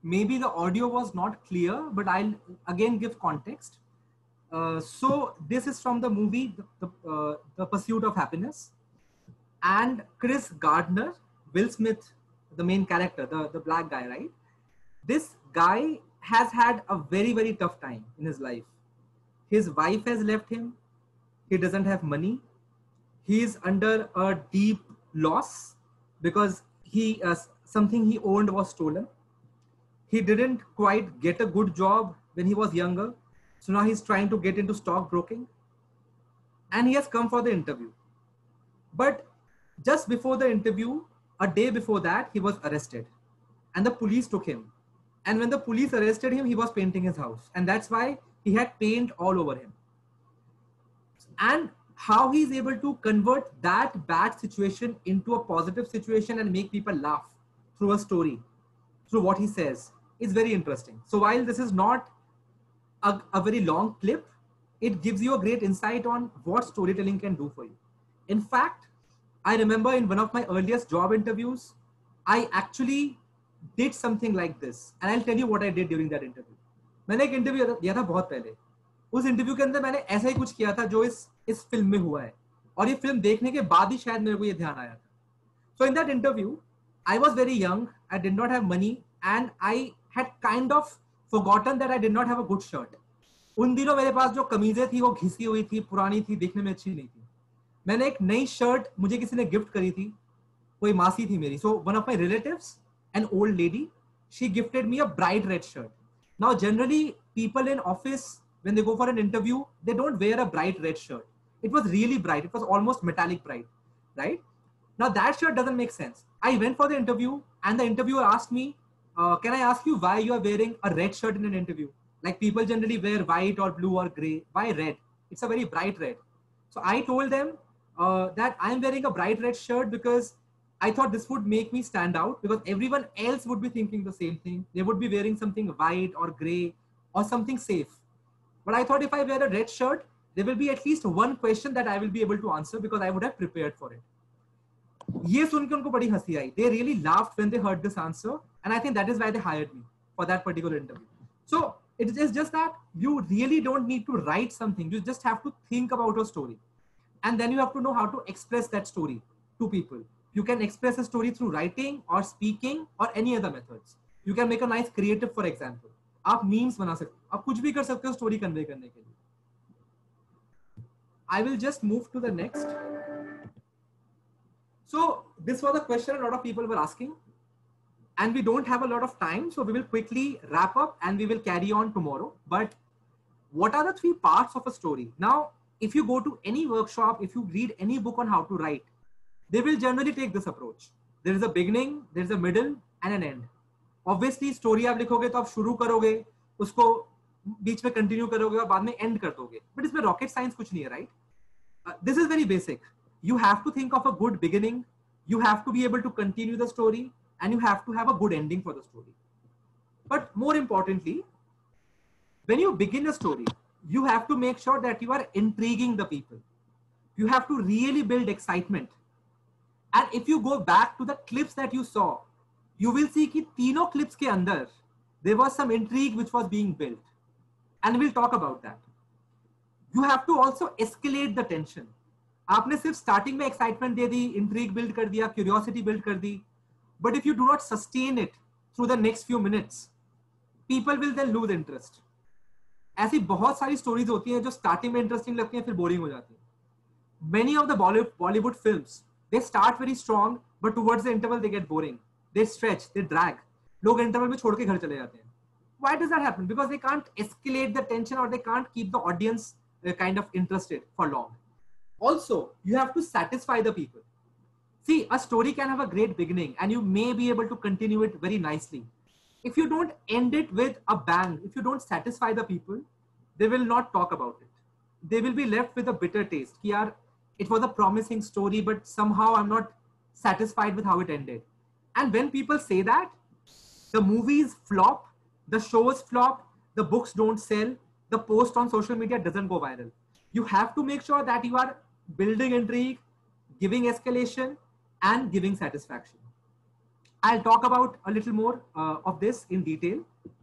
maybe the audio was not clear, but I'll again give context. So this is from the movie The Pursuit of Happiness, and Chris Gardner, Will Smith, the main character, the black guy, right? This guy has had a very, very tough time in his life. His wife has left him. He doesn't have money. He is under a deep loss because something he owned was stolen. He didn't quite get a good job when he was younger. So now he's trying to get into stockbroking. And he has come for the interview. But just before the interview, a day before that, he was arrested. And the police took him. And when the police arrested him, he was painting his house. And that's why he had paint all over him. And how he's able to convert that bad situation into a positive situation and make people laugh through a story, through what he says, is very interesting. So while this is not a very long clip, it gives you a great insight on what storytelling can do for you. In fact, I remember in one of my earliest job interviews, I actually did something like this. And I'll tell you what I did during that interview. मैंने एक interview दिया था बहुत पहले. उस interview के अंदर मैंने ऐसा ही कुछ किया था जो इस फिल्म में हुआ है, और ये फिल्म देखने के बाद ही शायद मेरे को ये ध्यान आया था. So in that interview, I was very young, I did not have money, and I had kind of forgotten that I did not have a good shirt. उन दिनों मेरे पास जो कमीजें थी वो घिसी हुई थी, पुरानी थी, देखने में अच्छी नहीं थी. मैंने एक नई शर्ट मुझे किसी ने गिफ्ट करी थी, कोई मासी थी मेरी. So one of my relatives, an old lady, she gifted me a bright red shirt. Now generally people in office, when they go for an interview, they don't wear a bright red shirt. It was really bright. It was almost metallic bright, right? Now that shirt doesn't make sense. I went for the interview and the interviewer asked me, can I ask you why you are wearing a red shirt in an interview? Like people generally wear white or blue or gray. Why red? It's a very bright red. So I told them that I'm wearing a bright red shirt because I thought this would make me stand out, because everyone else would be thinking the same thing. They would be wearing something white or gray or something safe. But I thought if I wear a red shirt, there will be at least one question that I will be able to answer because I would have prepared for it. ये सुन के उनको बड़ी हंसी आई. They really laughed when they heard this answer, and I think that is why they hired me for that particular interview. So it is just that you really don't need to write something. You just have to think about a story, and then you have to know how to express that story to people. You can express a story through writing or speaking or any other methods. You can make a nice creative, for example. आप memes बना सकते हो, आप कुछ भी कर सकते हो story convey करने के लिए. I will just move to the next. So this was a question a lot of people were asking, and we don't have a lot of time, so we will quickly wrap up and we will carry on tomorrow. But what are the 3 parts of a story? Now, if you go to any workshop, if you read any book on how to write, they will generally take this approach. There is a beginning, there is a middle and an end. Obviously, story आप लिखोगे तो आप शुरू करोगे, उसको बीच में continue करोगे और बाद में end कर दोगे. But इसमें rocket science कुछ नहीं है, right? This is very basic. You have to think of a good beginning. You have to be able to continue the story, and you have to have a good ending for the story. But more importantly, when you begin a story, you have to make sure that you are intriguing the people. You have to really build excitement. And if you go back to the clips that you saw, you will see कि तीनों clips के अंदर there was some intrigue which was being built, and we'll talk about that. You have to also escalate the tension. आपने सिर्फ starting में excitement दे दी, intrigue build कर दिया, curiosity build कर दी, but if you do not sustain it through the next few minutes, people will then lose interest. ऐसी बहुत सारी stories होती हैं जो starting में interesting लगती हैं, फिर boring हो जाती हैं. Many of the Bollywood films, they start very strong, but towards the interval they get boring. They stretch, they drag. लोग interval में छोड़ के घर चले जाते हैं. Why does that happen? Because they can't escalate the tension, or they can't keep the audience kind of interested for long. Also, you have to satisfy the people. See, a story can have a great beginning and you may be able to continue it very nicely. If you don't end it with a bang, if you don't satisfy the people, they will not talk about it. They will be left with a bitter taste. Ki yaar, it was a promising story, but somehow I'm not satisfied with how it ended. And when people say that, the movies flop, the shows flop, the books don't sell, the post on social media doesn't go viral. You have to make sure that you are building intrigue, giving escalation, and giving satisfaction. I'll talk about a little more of this in detail.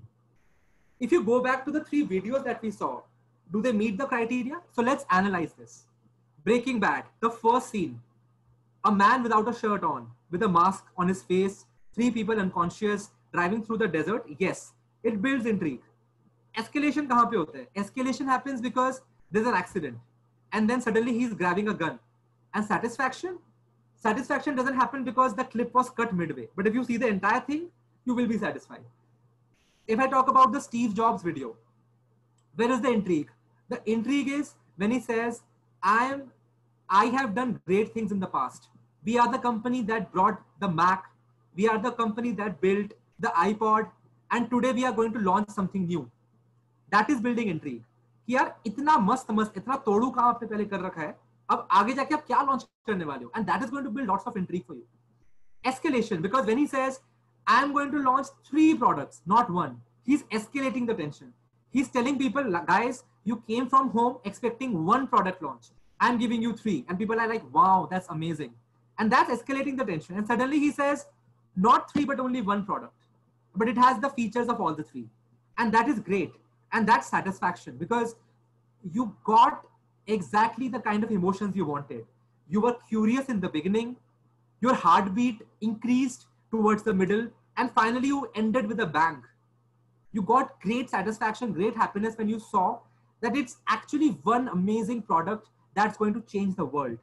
If you go back to the 3 videos that we saw, do they meet the criteria? So let's analyze this. Breaking Bad, the first scene, a man without a shirt on, with a mask on his face, 3 people unconscious, driving through the desert. Yes, it builds intrigue. Escalation kahan pe hota hai? Escalation happens because there's an accident and then suddenly he's grabbing a gun. And satisfaction doesn't happen because the clip was cut midway. But if you see the entire thing, you will be satisfied. If I talk about the Steve Jobs video, where is the intrigue? The intrigue is when he says, I have done great things in the past. We are the company that brought the Mac. We are the company that built the iPod. And today we are going to launch something new. That is building intrigue. कि यार इतना मस्त इतना तोड़ू काम आपने पहले कर रखा है, अब आगे जाके आप क्या लॉन्च करने वाले हो, and that is going to build lots of intrigue for you. Escalation, because when he says I am going to launch 3 products, not 1, he's escalating the tension. He's telling people, guys, you came from home expecting 1 product launch. I'm giving you 3, and people are like, wow, that's amazing, and that's escalating the tension. And suddenly he says not 3 but only 1 product, but it has the features of all the 3, and that is great. And that's satisfaction, because you got exactly the kind of emotions you wanted. You were curious in the beginning, your heartbeat increased towards the middle, and finally you ended with a bang. You got great satisfaction, great happiness when you saw that it's actually one amazing product that's going to change the world.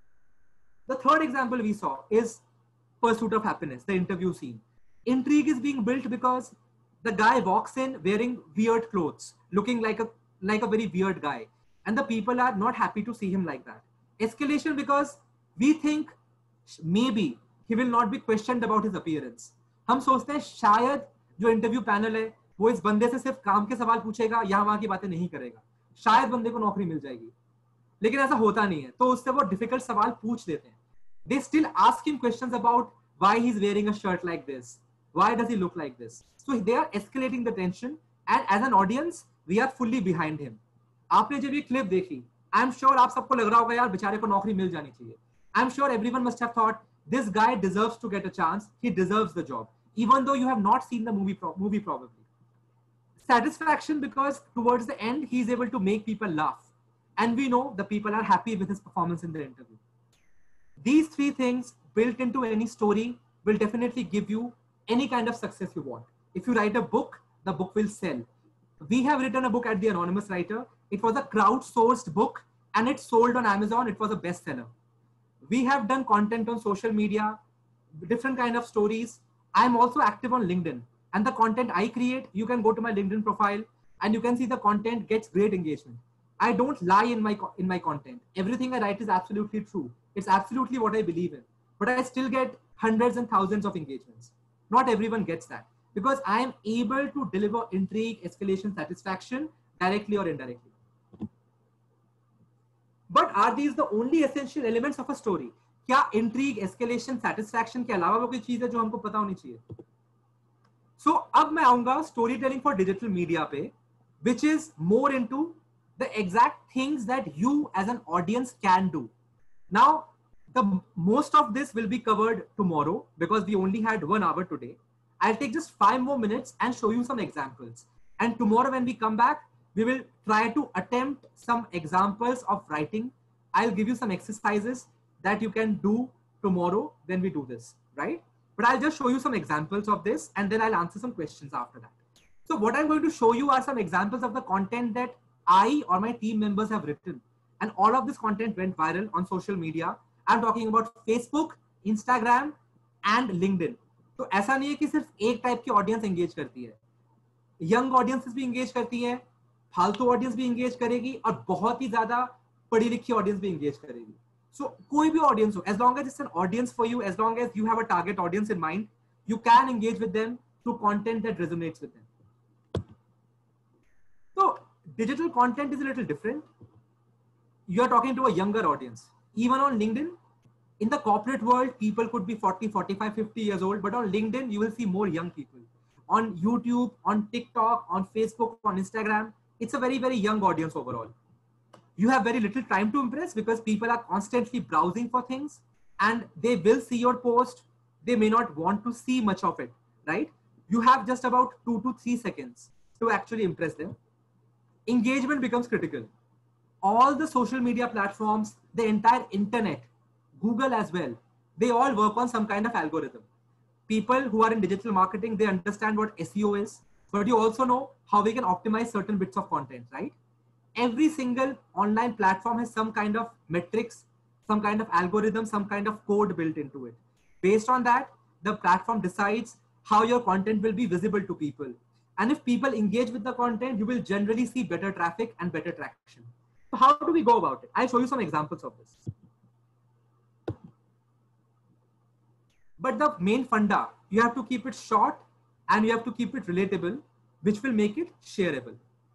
The third example we saw is Pursuit of Happiness, the interview scene. Intrigue is being built because the guy walks in wearing weird clothes, looking like a very weird guy. And the people are not happy to see him like that. Escalation because we think maybe he will not be questioned about his appearance. हम सोचते हैं शायद जो interview panel है वो इस बंदे से सिर्फ काम के सवाल पूछेगा, यहाँ वहाँ की बातें नहीं करेगा, शायद बंदे को नौकरी मिल जाएगी. लेकिन ऐसा होता नहीं है, तो उससे वो डिफिकल्ट सवाल पूछ देते हैं. They still ask him questions about why he's wearing a shirt like this. Why does he look like this? So they are escalating the tension, and as an audience, we are fully behind him. आपने जब ये clip देखी, I'm sure आप सबको लग रहा होगा यार बेचारे को नौकरी मिल जानी चाहिए. I'm sure everyone must have thought this guy deserves to get a chance. He deserves the job, even though you have not seen the movie probably. Satisfaction because towards the end he is able to make people laugh, and we know the people are happy with his performance in the interview. These 3 things built into any story will definitely give you any kind of success you want. If you write a book, the book will sell. We have written a book at The Anonymous Writer. It was a crowdsourced book and it sold on Amazon. It was a bestseller. We have done content on social media, different kind of stories. I'm also active on LinkedIn, and the content I create, you can go to my LinkedIn profile and you can see the content gets great engagement. I don't lie in my content. Everything I write is absolutely true. It's absolutely what I believe in, but I still get hundreds and thousands of engagements. Not everyone gets that because I am able to deliver intrigue, escalation, satisfaction directly or indirectly. But are these the only essential elements of a story? क्या intrigue, escalation, satisfaction के अलावा वो कोई चीज है जो हमको पता होनी चाहिए? So अब मैं आऊंगा storytelling for digital media पे, which is more into the exact things that you as an audience can do. Now, the most of this will be covered tomorrow because we only had 1 hour today. I'll take just 5 more minutes and show you some examples. And tomorrow when we come back, we will try to attempt some examples of writing. I'll give you some exercises that you can do tomorrow when we do this, right? But I'll just show you some examples of this and then I'll answer some questions after that. So what I'm going to show you are some examples of the content that I or my team members have written. And all of this content went viral on social media. I'm talking about Facebook, Instagram and LinkedIn. तो ऐसा नहीं है कि सिर्फ एक type की audience engage करती है. यंग ऑडियंसेस भी एंगेज करती है, फालतू ऑडियंस भी एंगेज करेगी और बहुत ही ज्यादा पढ़ी लिखी ऑडियंस भी एंगेज करेगी. So कोई भी ऑडियंस हो, as long as it's an audience for you, as long as you have a target audience in mind, you can engage with them through content that resonates with them. So digital content is a little different. You are talking to a younger audience. Even on LinkedIn, in the corporate world, people could be 40, 45, 50 years old, but on LinkedIn, you will see more young people. On YouTube, on TikTok, on Facebook, on Instagram, it's a very, very young audience overall. You have very little time to impress because people are constantly browsing for things and they will see your post, they may not want to see much of it, right? You have just about 2 to 3 seconds to actually impress them. Engagement becomes critical. All the social media platforms, the entire internet, Google as well, they all work on some kind of algorithm. People who are in digital marketing, they understand what SEO is, but you also know how we can optimize certain bits of content, right? Every single online platform has some kind of metrics, some kind of algorithm, some kind of code built into it. Based on that, the platform decides how your content will be visible to people. And if people engage with the content, you will generally see better traffic and better traction. So how do we go about it? I'll show you some examples of this. But the main funda, you have to keep it short and you have to keep it relatable, which will make it shareable.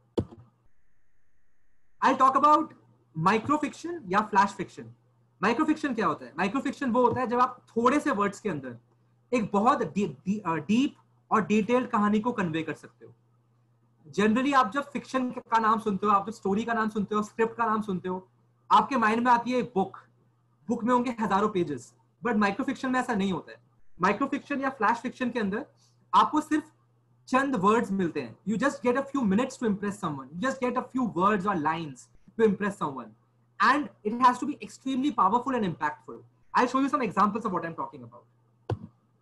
I'll talk about microfiction या flash fiction. Microfiction क्या होता है? Microfiction वो होता है जब आप थोड़े से words के अंदर एक बहुत deep और detailed कहानी को convey कर सकते हो. Generally आप जब fiction का नाम सुनते हो, आप जब story का नाम सुनते हो, script का नाम सुनते हो, आपके mind में आती है एक book में होंगे हजारों pages. बट माइक्रोफिक्शन में ऐसा नहीं होता है. माइक्रोफिक्शन या फ्लैश फिक्शन के अंदर आपको सिर्फ चंद वर्ड्स मिलते हैं. You just get a few minutes to impress someone. You just get a few words और lines to impress someone, and it has to be extremely powerful and impactful. I show you some examples of what I am talking about.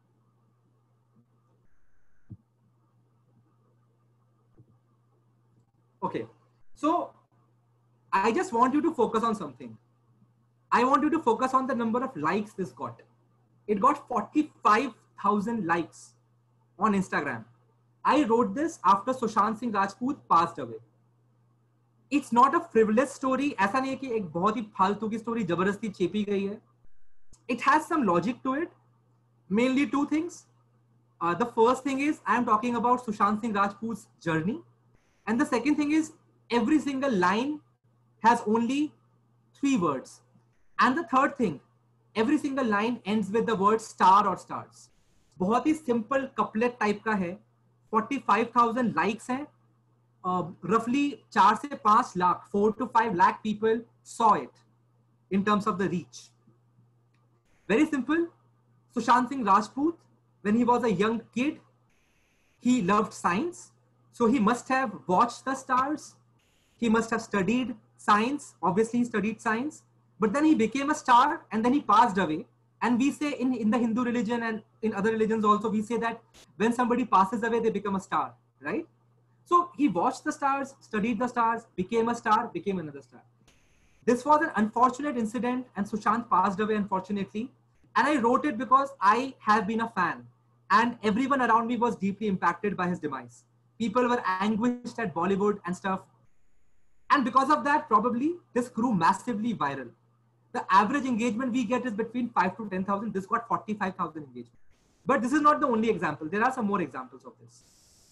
Okay, so I just want you to focus on something. I want you to focus on the number of likes this got. It got 45,000 likes on Instagram. I wrote this after Sushant Singh Rajput passed away. It's not a frivolous story. ऐसा नहीं है कि एक बहुत ही फालतू की story जबरदस्ती छेपी गई है. It has some logic to it. Mainly two things. The first thing is I am talking about Sushant Singh Rajput's journey. And the second thing is every single line has only 3 words. And the third thing, every single line ends with the word star or stars. बहुत ही simple couplet type का है. 45,000 likes हैं. Roughly 4 से 5 lakh, 4 to 5 lakh people saw it in terms of the reach. Very simple. Sushant Singh Rajput, when he was a young kid, he loved science. So he must have watched the stars. He must have studied science. Obviously, he studied science. But then he became a star and then he passed away. And we say in the Hindu religion and in other religions also, we say that when somebody passes away, they become a star, right? So he watched the stars, studied the stars, became a star, became another star. This was an unfortunate incident and Sushant passed away, unfortunately. And I wrote it because I have been a fan and everyone around me was deeply impacted by his demise. People were anguished at Bollywood and stuff. And because of that, probably this grew massively viral. The average engagement we get is between 5 to 10,000. This got 45,000 engagement. But this is not the only example. There are some more examples of this.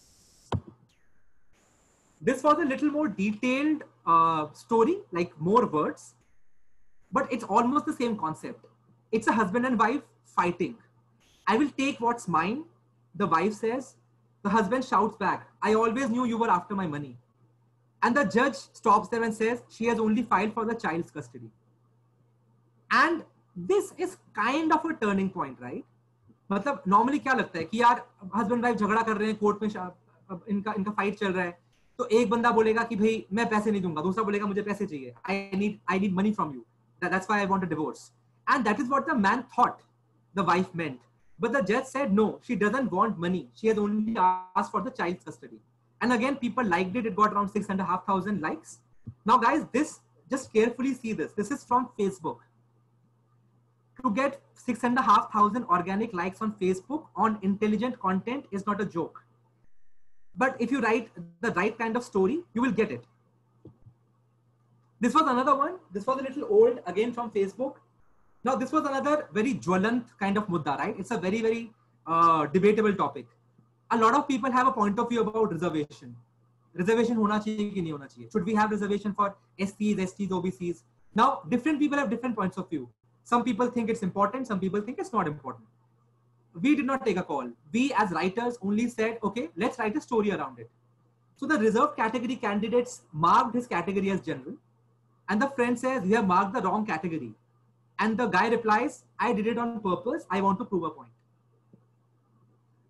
This was a little more detailed story, like more words, but it's almost the same concept. It's a husband and wife fighting. I will take what's mine, the wife says. The husband shouts back, I always knew you were after my money. And the judge stops them and says, she has only filed for the child's custody. And this is kind of a turning point, right? मतलब normally क्या लगता है कि यार husband wife झगड़ा कर रहे हैं कोर्ट में, इनका फाइट चल रहा है, तो एक बंदा बोलेगा कि भाई मैं पैसे नहीं दूंगा, दूसरा बोलेगा मुझे पैसे चाहिए, I need money from you, that's why I want a divorce. And that is what the man thought the wife meant. But the judge said no, she doesn't want money, she has only asked for the child's custody. And again, people liked it. It got around 6,500 likes. Now guys, this, just carefully see this. This is from Facebook. To get 6,500 organic likes on Facebook on intelligent content is not a joke. But if you write the right kind of story, you will get it. This was another one. This was a little old, again from Facebook. Now this was another very jwalant kind of mudda, right? It's a very, very debatable topic. A lot of people have a point of view about reservation. Reservation hona chahiye ki nahi hona chahiye? Should we have reservation for SCs, STs, OBCs? Now, different people have different points of view. Some people think it's important, some people think it's not important. We did not take a call. We as writers only said, okay, let's write a story around it. So the reserved category candidates marked his category as general. And the friend says, you have marked the wrong category. And the guy replies, I did it on purpose. I want to prove a point.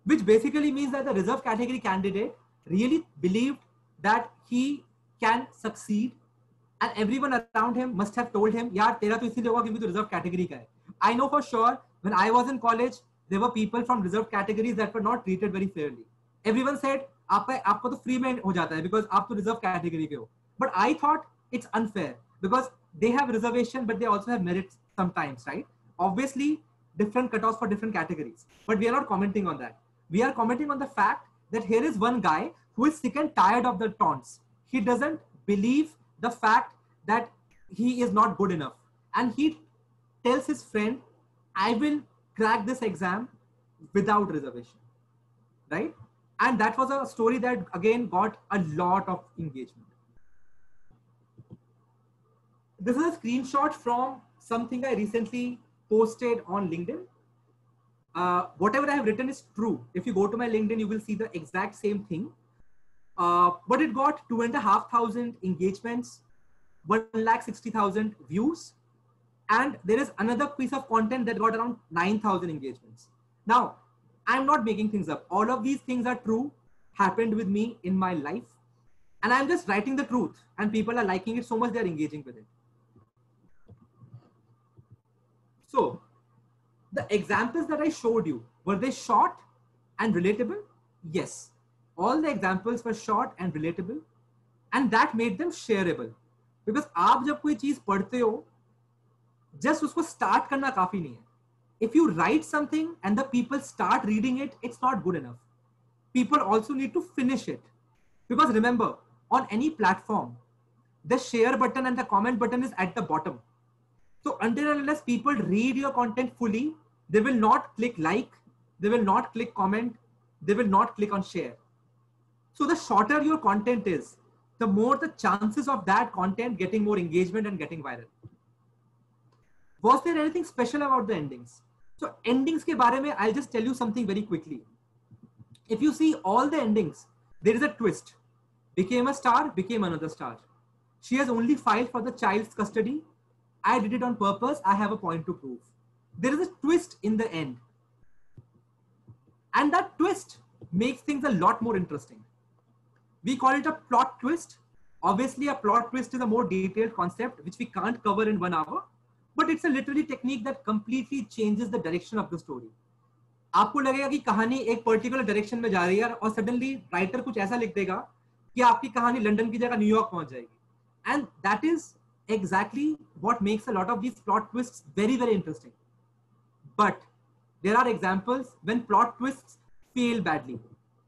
which basically means that the reserve category candidate really believed that he can succeed, and everyone around him must have told him, yaar tera to isliye hoga kyunki tu reserve category ka hai. I know for sure when I was in college there were people from reserve categories that were not treated very fairly. Everyone said aapko to free mein ho jata hai because aap to reserve category ke ho. But I thought it's unfair because they have reservation but they also have merits sometimes, right? Obviously different cutoffs for different categories, but we are not commenting on that. We are commenting on the fact that here is one guy who is sick and tired of the taunts. He doesn't believe the fact that he is not good enough, and he tells his friend, I will crack this exam without reservation, right? And that was a story that again got a lot of engagement. This is a screenshot from something I recently posted on LinkedIn. Whatever I have written is true. If you go to my LinkedIn, you will see the exact same thing. But it got 2,500 engagements, 160,000 views, and there is another piece of content that got around 9,000 engagements. Now, I'm not making things up. All of these things are true, happened with me in my life, and I'm just writing the truth, and people are liking it so much they're engaging with it. So, the examples that I showed you, were they short and relatable? Yes. All the examples were short and relatable, and that made them shareable. Because आप जब कोई चीज पढ़ते हो, just उसको start करना काफी नहीं है. If you write something and the people start reading it, it's not good enough. People also need to finish it. Because remember, on any platform, the share button and the comment button is at the bottom. So until and unless people read your content fully, they will not click like, they will not click comment, they will not click on share. So the shorter your content is, the more the chances of that content getting more engagement and getting viral. Was there anything special about the endings? So endings ke baare mein, I'll just tell you something very quickly. If you see all the endings, there is a twist. Became a star, became another star. She has only filed for the child's custody. I did it on purpose. I have a point to prove. There is a twist in the end. And that twist makes things a lot more interesting. We call it a plot twist. Obviously, a plot twist is a more detailed concept, which we can't cover in 1 hour. But it's a literary technique that completely changes the direction of the story. आपको लगेगा कि कहानी एक particular direction में जा रही है और सडनली राइटर कुछ ऐसा लिख देगा कि आपकी कहानी लंदन की जगह न्यूयॉर्क पहुंच जाएगी. And that is exactly what makes a lot of these plot twists very, very interesting. But there are examples when plot twists fail badly.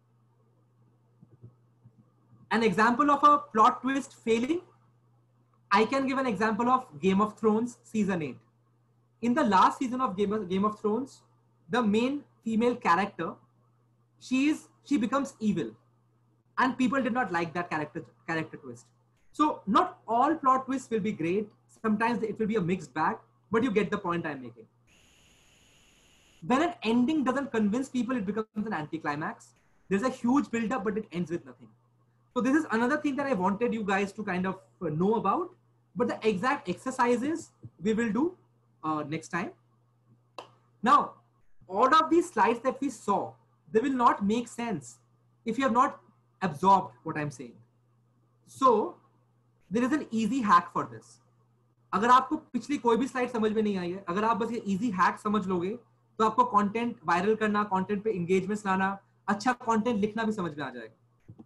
An example of a plot twist failing, I can give an example of Game of Thrones season 8. In the last season of Game of Thrones, the main female character, she becomes evil, and people did not like that character twist. So not all plot twists will be great. Sometimes it will be a mixed bag, but you get the point I'm making. When an ending doesn't convince people, it becomes an anticlimax. There's a huge build-up, but it ends with nothing. So this is another thing that I wanted you guys to kind of know about, but the exact exercises we will do next time. Now, all of these slides that we saw, they will not make sense if you have not absorbed what I'm saying. So there is an easy hack for this. अगर आपको पिछली कोई भी slide समझ में नहीं आई है, अगर आप बस ये इजी हैक समझ लोगे, तो आपको कंटेंट वायरल करना, कंटेंट पे एंगेजमेंट्स लाना, अच्छा कंटेंट लिखना भी समझ में आ जाएगा.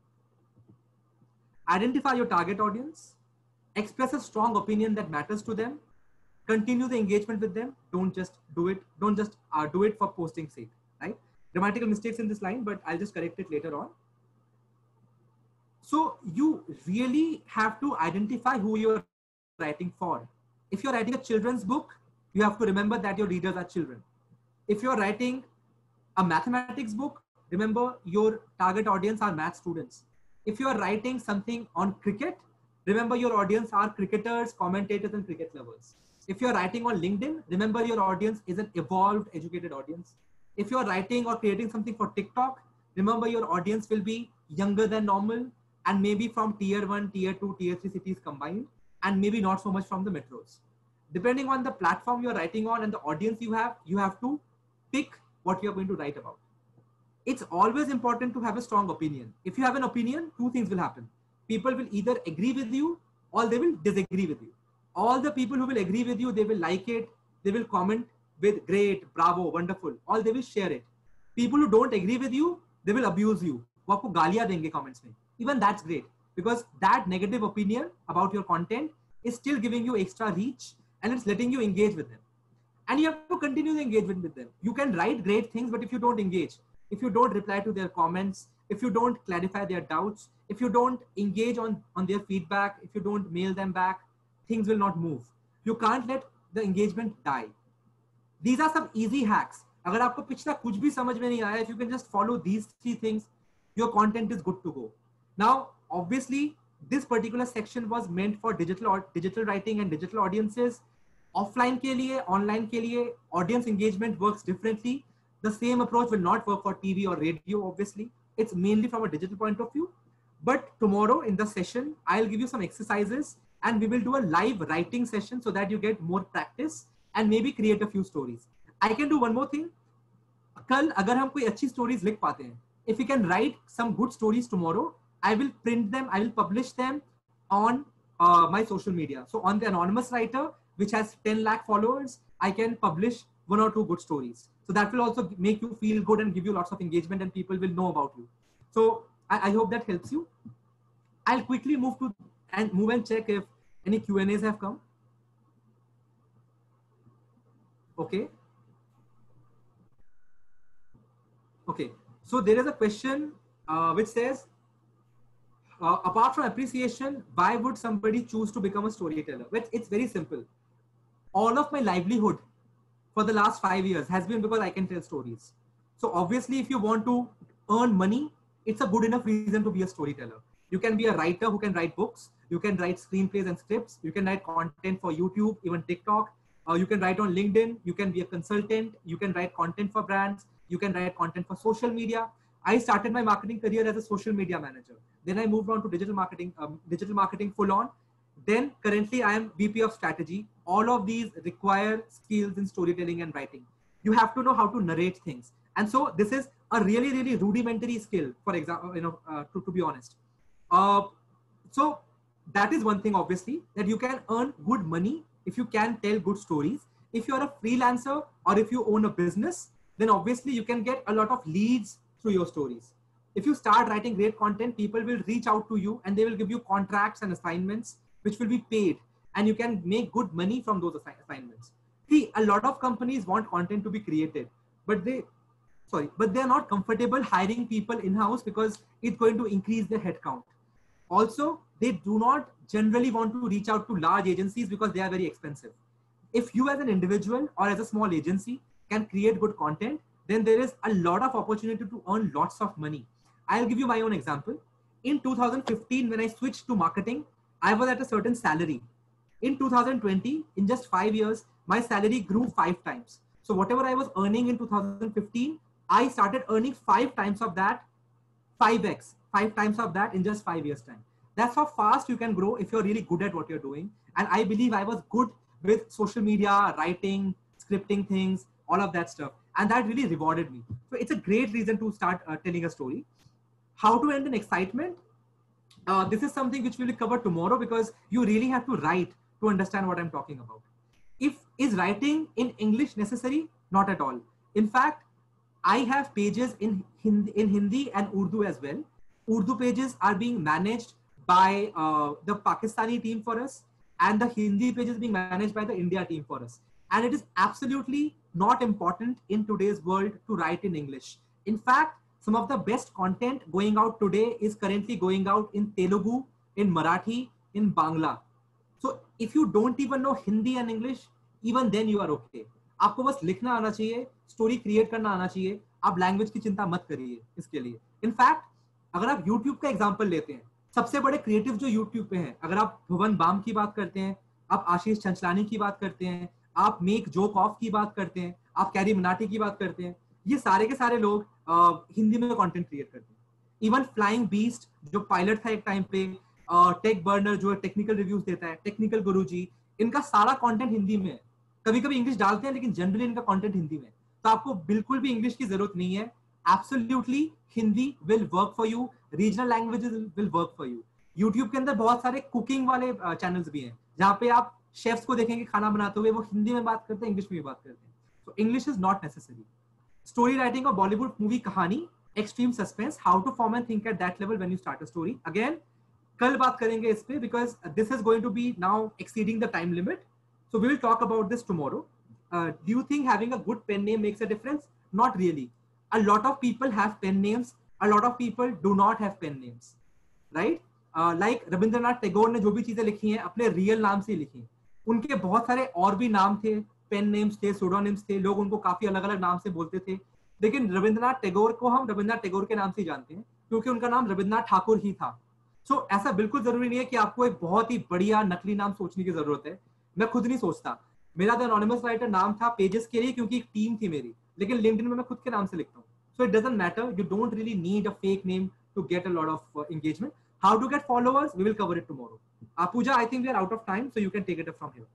Identify your target audience, express a strong opinion that matters to them, continue the engagement with them. Don't just do it. Don't just do it for posting sake, right? Grammatical mistakes in this line, but I'll just correct it later on. So you really have to identify who you're writing for. If you're writing a children's book, you have to remember that your readers are children. If you're writing a mathematics book, remember your target audience are math students. If you are writing something on cricket, remember your audience are cricketers, commentators, and cricket lovers. If you're writing on LinkedIn, remember your audience is an evolved, educated audience. If you're writing or creating something for TikTok, remember your audience will be younger than normal and maybe from tier 1, tier 2, tier 3 cities combined, and maybe not so much from the metros. Depending on the platform you're writing on and the audience you have to pick what you're going to write about. it's always important to have a strong opinion. If you have an opinion, two things will happen. People will either agree with you or they will disagree with you. All the people who will agree with you, they will like it, they will comment with great, bravo, wonderful, or they will share it. People who don't agree with you, they will abuse you. वो आपको गालियां देंगे comments में. Even that's great because that negative opinion about your content is still giving you extra reach and it's letting you engage with them. And you have to continue the engagement with them. You can write great things, but if you don't engage, if you don't reply to their comments, if you don't clarify their doubts, if you don't engage on their feedback, if you don't mail them back, things will not move. You can't let the engagement die. These are some easy hacks. अगर आपको पिछला कुछ भी समझ में नहीं आया, if you can just follow these 3 things, your content is good to go. Now, obviously, this particular section was meant for digital writing and digital audiences. Offline के लिए, online के लिए, audience engagement works differently. The same approach will not work for TV or radio, obviously. It's mainly from a digital point of view. But tomorrow in the session, I'll give you some exercises and we will do a live writing session so that you get more practice and maybe create a few stories. I can do one more thing. कल अगर हम कोई अच्छी stories लिख पाते हैं, if we can write some good stories tomorrow, I will print them, I will publish them on my social media. So on the Anonymous Writer, which has 10 lakh followers, I can publish 1 or 2 good stories. So that will also make you feel good and give you lots of engagement and people will know about you. So I hope that helps you. I'll quickly move and check if any Q&As have come. Okay. Okay. So there is a question which says, apart from appreciation, why would somebody choose to become a storyteller? Well, it's very simple. All of my livelihood for the last 5 years has been because I can tell stories. So obviously, if you want to earn money, it's a good enough reason to be a storyteller. You can be a writer who can write books. You can write screenplays and scripts. You can write content for YouTube, even TikTok. You can write on LinkedIn. You can be a consultant. You can write content for brands. You can write content for social media. I started my marketing career as a social media manager. Then I moved on to digital marketing full on. Then currently I am VP of strategy. All of these require skills in storytelling and writing. You have to know how to narrate things. And so this is a really, really rudimentary skill, for example, to be honest. So that is one thing, obviously, that you can earn good money if you can tell good stories. If you're a freelancer or if you own a business, then obviously you can get a lot of leads through your stories. If you start writing great content, people will reach out to you and they will give you contracts and assignments which will be paid, and you can make good money from those assignments. See, a lot of companies want content to be created, but they're not comfortable hiring people in-house because it's going to increase their headcount. Also, they do not generally want to reach out to large agencies because they are very expensive. If you as an individual or as a small agency can create good content, then there is a lot of opportunity to earn lots of money. I'll give you my own example. In 2015, when I switched to marketing, I was at a certain salary. In 2020, in just 5 years, my salary grew 5 times. So whatever I was earning in 2015, I started earning 5 times of that, 5x, 5 times of that in just 5 years time. That's how fast you can grow if you're really good at what you're doing. And I believe I was good with social media, writing, scripting things, all of that stuff. And that really rewarded me. So it's a great reason to start telling a story. How to end an excitement? This is something which we will cover tomorrow because you really have to write to understand what I'm talking about. Is writing in English necessary? Not at all. In fact, I have pages in Hindi and Urdu as well. Urdu pages are being managed by the Pakistani team for us, and the Hindi pages being managed by the India team for us. And it is absolutely not important in today's world to write in English. In fact, some of the best content going out today is currently going out in Telugu, in Marathi, in Bangla. So if you don't even know Hindi and English, even then you are okay. आपको बस लिखना आना चाहिए, story create करना आना चाहिए, आप language की चिंता मत करिए इसके लिए. इनफैक्ट अगर आप YouTube का एग्जांपल लेते हैं, सबसे बड़े क्रिएटिव जो YouTube पे हैं, अगर आप भुवन बाम की बात करते हैं, आप आशीष चंचलानी की बात करते हैं, आप मेक जोक ऑफ की बात करते हैं, आप कैरी मनाटी की बात करते हैं, ये सारे के सारे लोग हिंदी में कंटेंट क्रिएट करते हैं. इवन फ्लाइंग बीस्ट जो पायलट था एक टाइम पे, टेक बर्नर जो टेक्निकल रिव्यूज देता है, टेक्निकल गुरुजी, इनका सारा कंटेंट हिंदी में है. कभी कभी इंग्लिश डालते हैं लेकिन जनरली इनका कंटेंट हिंदी में. तो आपको बिल्कुल भी इंग्लिश की जरूरत नहीं है. absolutely Hindi will work for you, regional languages will work for you. YouTube के अंदर बहुत सारे कुकिंग वाले चैनल्स भी हैं जहाँ पे आप शेफ्स को देखेंगे खाना बनाते हुए, वो हिंदी में बात करते हैं, इंग्लिश में भी बात करते हैं. So English is not necessary. Story writing of Bollywood movie कहानी, extreme suspense, how to form and think at that level when you start a story. Again, कल बात करेंगे इस पे because this is going to be now exceeding the time limit. So we will talk about this tomorrow. Do you think having a good pen name makes a difference? Not really. A lot of people have pen names. A lot of people do not have pen names, right? Like Rabindranath Tagore ने जो भी चीजें लिखी हैं अपने real नाम से लिखी हैं. उनके बहुत सारे और भी नाम थे, पेन नेम्स थे, सूडोनिम्स थे, लोग उनको काफी अलग अलग नाम से बोलते थे. लेकिन रविंद्रनाथ टैगोर को हम रविंद्रनाथ टैगोर के नाम से ही जानते हैं क्योंकि उनका नाम रविंद्रनाथ ठाकुर ही था. सो ऐसा बिल्कुल जरूरी नहीं है कि आपको एक बहुत ही बढ़िया नकली नाम सोचने की जरूरत है. मैं खुद नहीं सोचता. मेरा द एनोनिमस राइटर नाम था पेजेस के लिए क्योंकि एक टीम थी मेरी, लेकिन लिंक्डइन में मैं खुद के नाम से लिखता हूँ. So it doesn't matter, you don't really need a fake name to get a lot of engagement. How to get followers, we will cover it tomorrow. Pooja, I think we are out of time, so you can take it up from here.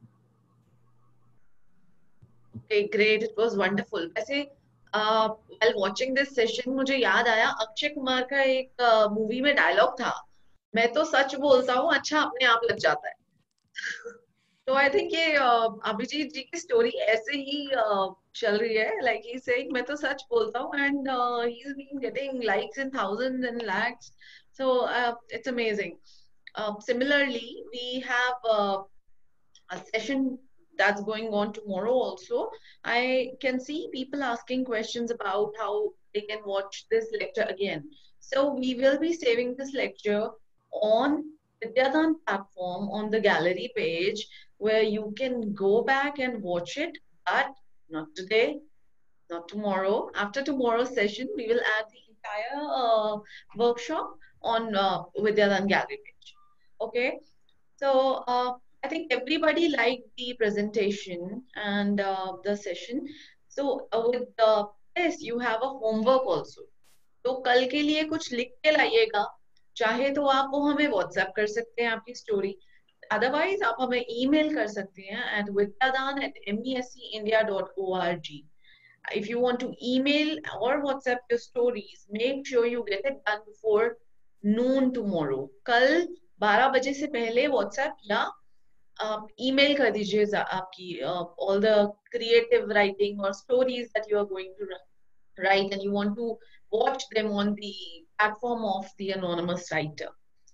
Okay, great. It was wonderful. वैसे while watching this session मुझे याद आया अक्षय कुमार का एक movie में dialogue था, मैं तो सच बोलता हूँ अच्छा अपने आप लग जाता है. तो आई थिंक ये अभिजीत जी की स्टोरी ऐसे ही चल रही है. लाइक ही सेइंग मैं तो सच बोलता हूँ and he is been getting likes in thousands and lakhs. So it's amazing. Similarly, we have a session that's going on tomorrow also. I can see people asking questions about how they can watch this lecture again. So we will be saving this lecture on Vidyadan platform on the gallery page where you can go back and watch it, but not today, not tomorrow. After tomorrow's session, we will add the entire workshop on Vidyadan gallery page. Okay. So I think everybody liked the presentation and the session. So with this, you have a homework also. तो कल के लिए कुछ लिख के लाइएगा. चाहे तो आप वो हमें व्हाट्सएप कर सकते हैं आपकी स्टोरी, अदरवाइज आप हमें ईमेल कर सकते हैं at vidyadan@mescindia.org. If you want to email or WhatsApp your stories, make sure you get it done before noon tomorrow. कल 12 बजे से पहले WhatsApp या ईमेल कर दीजिए आपकी all the creative writing or stories that you are going to write and you want to watch them on the platform of the anonymous writer.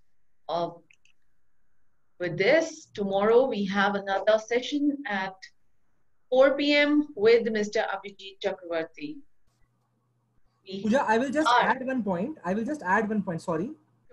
With this, tomorrow we have another session at 4 p.m. with Mr. Abhijit Chakravarti. Pooja, I will just add one point. Sorry.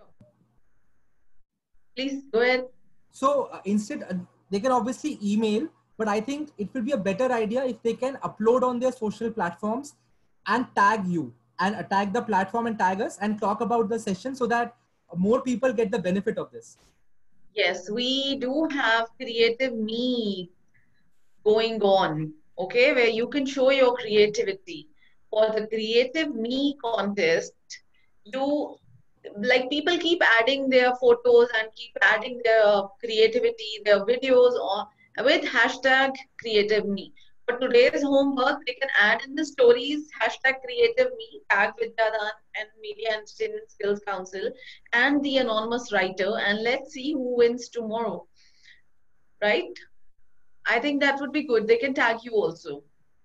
Please go ahead. So instead, they can obviously email, but I think it will be a better idea if they can upload on their social platforms and tag you and tag the platform and tag us and talk about the session so that more people get the benefit of this. Yes, we do have Creative Me going on, okay, where you can show your creativity. For the Creative Me contest, you like people keep adding their photos and keep adding their creativity, their videos on with hashtag Creative Me. For today's homework, they can add in the stories hashtag Creative Me, tag Vidyadan and Media Entertainment Skills Council and the anonymous writer, and let's see who wins tomorrow. Right? I think that would be good. They can tag you also.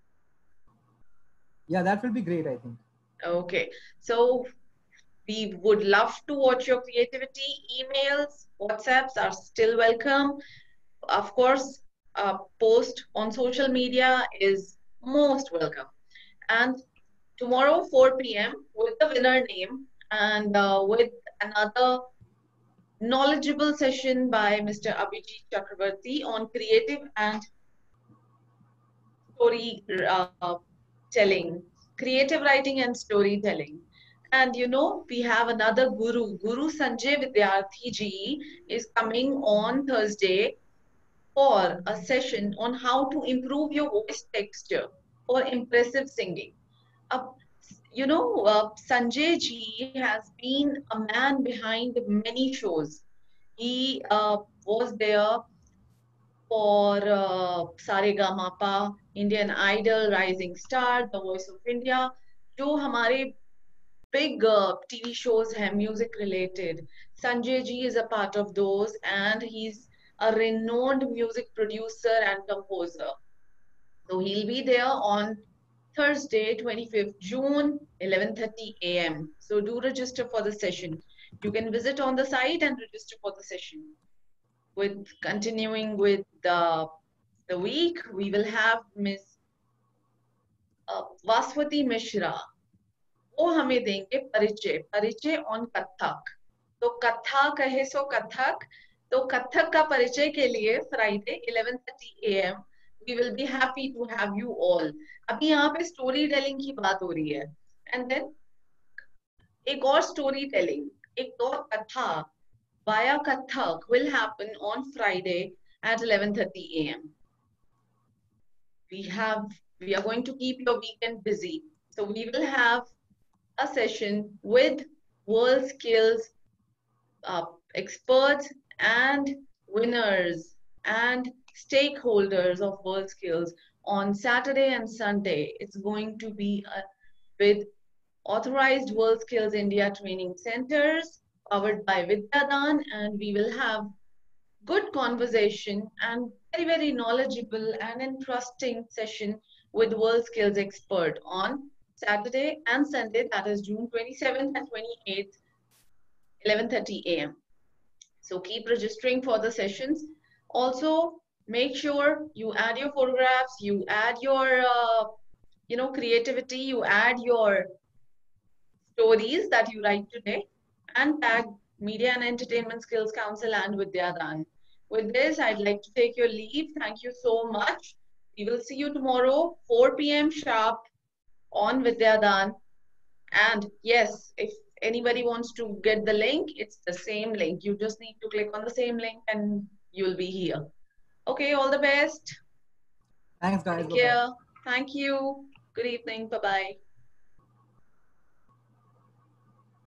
Yeah, that will be great, I think. Okay. So we would love to watch your creativity. Emails, WhatsApps are still welcome. Of course, post on social media is most welcome. And tomorrow, 4 p.m. with the winner name and with another knowledgeable session by Mr. Abhijit Chakravarti on creative and story telling, creative writing and storytelling. And you know, we have another guru. Guru Sanjay Vidyarthi ji is coming on Thursday for a session on how to improve your voice texture for impressive singing. Sanjay ji has been a man behind many shows. He was there for Saregama Pa, Indian Idol, Rising Star, The Voice of India. जो हमारे big TV shows हैं music related. Sanjay ji is a part of those, and he's a renowned music producer and composer. So he'll be there on Thursday, 25th June, 11:30 a.m. So do register for the session. You can visit on the site and register for the session. With continuing with the week, we will have Miss Vaswati Mishra. वो हमें देंगे परिचय on Kathak. तो कथा कहे सो कथक. तो कथक का परिचय के लिए Friday 11:30 a.m. we will be happy to have you all. अभी यहाँ पे स्टोरी टेलिंग की बात हो रही है, एंड देन एक और स्टोरी टेलिंग, एक और कथा via Kathak will happen on Friday at 11:30 a.m. We are going to keep your weekend busy. So we will have a session with world skills experts and winners and stakeholders of world skills on Saturday and Sunday. It's going to be with authorized World Skills India training centers powered by Vidyadan, and we will have good conversation and very knowledgeable and interesting session with World Skills expert on Saturday and Sunday, that is June 27th and 28th, 11:30 a.m. So keep registering for the sessions. Also, make sure you add your photographs, you add your creativity, you add your stories that you write today, and tag Media and Entertainment Skills Council and Vidyadan. With this, I'd like to take your leave. Thank you so much. We will see you tomorrow, 4 p.m. sharp on Vidyadan. And yes, if anybody wants to get the link, it's the same link. You just need to click on the same link and you'll be here. Okay, all the best. Thanks, guys. Take care. Thank you. Good evening. Bye-bye.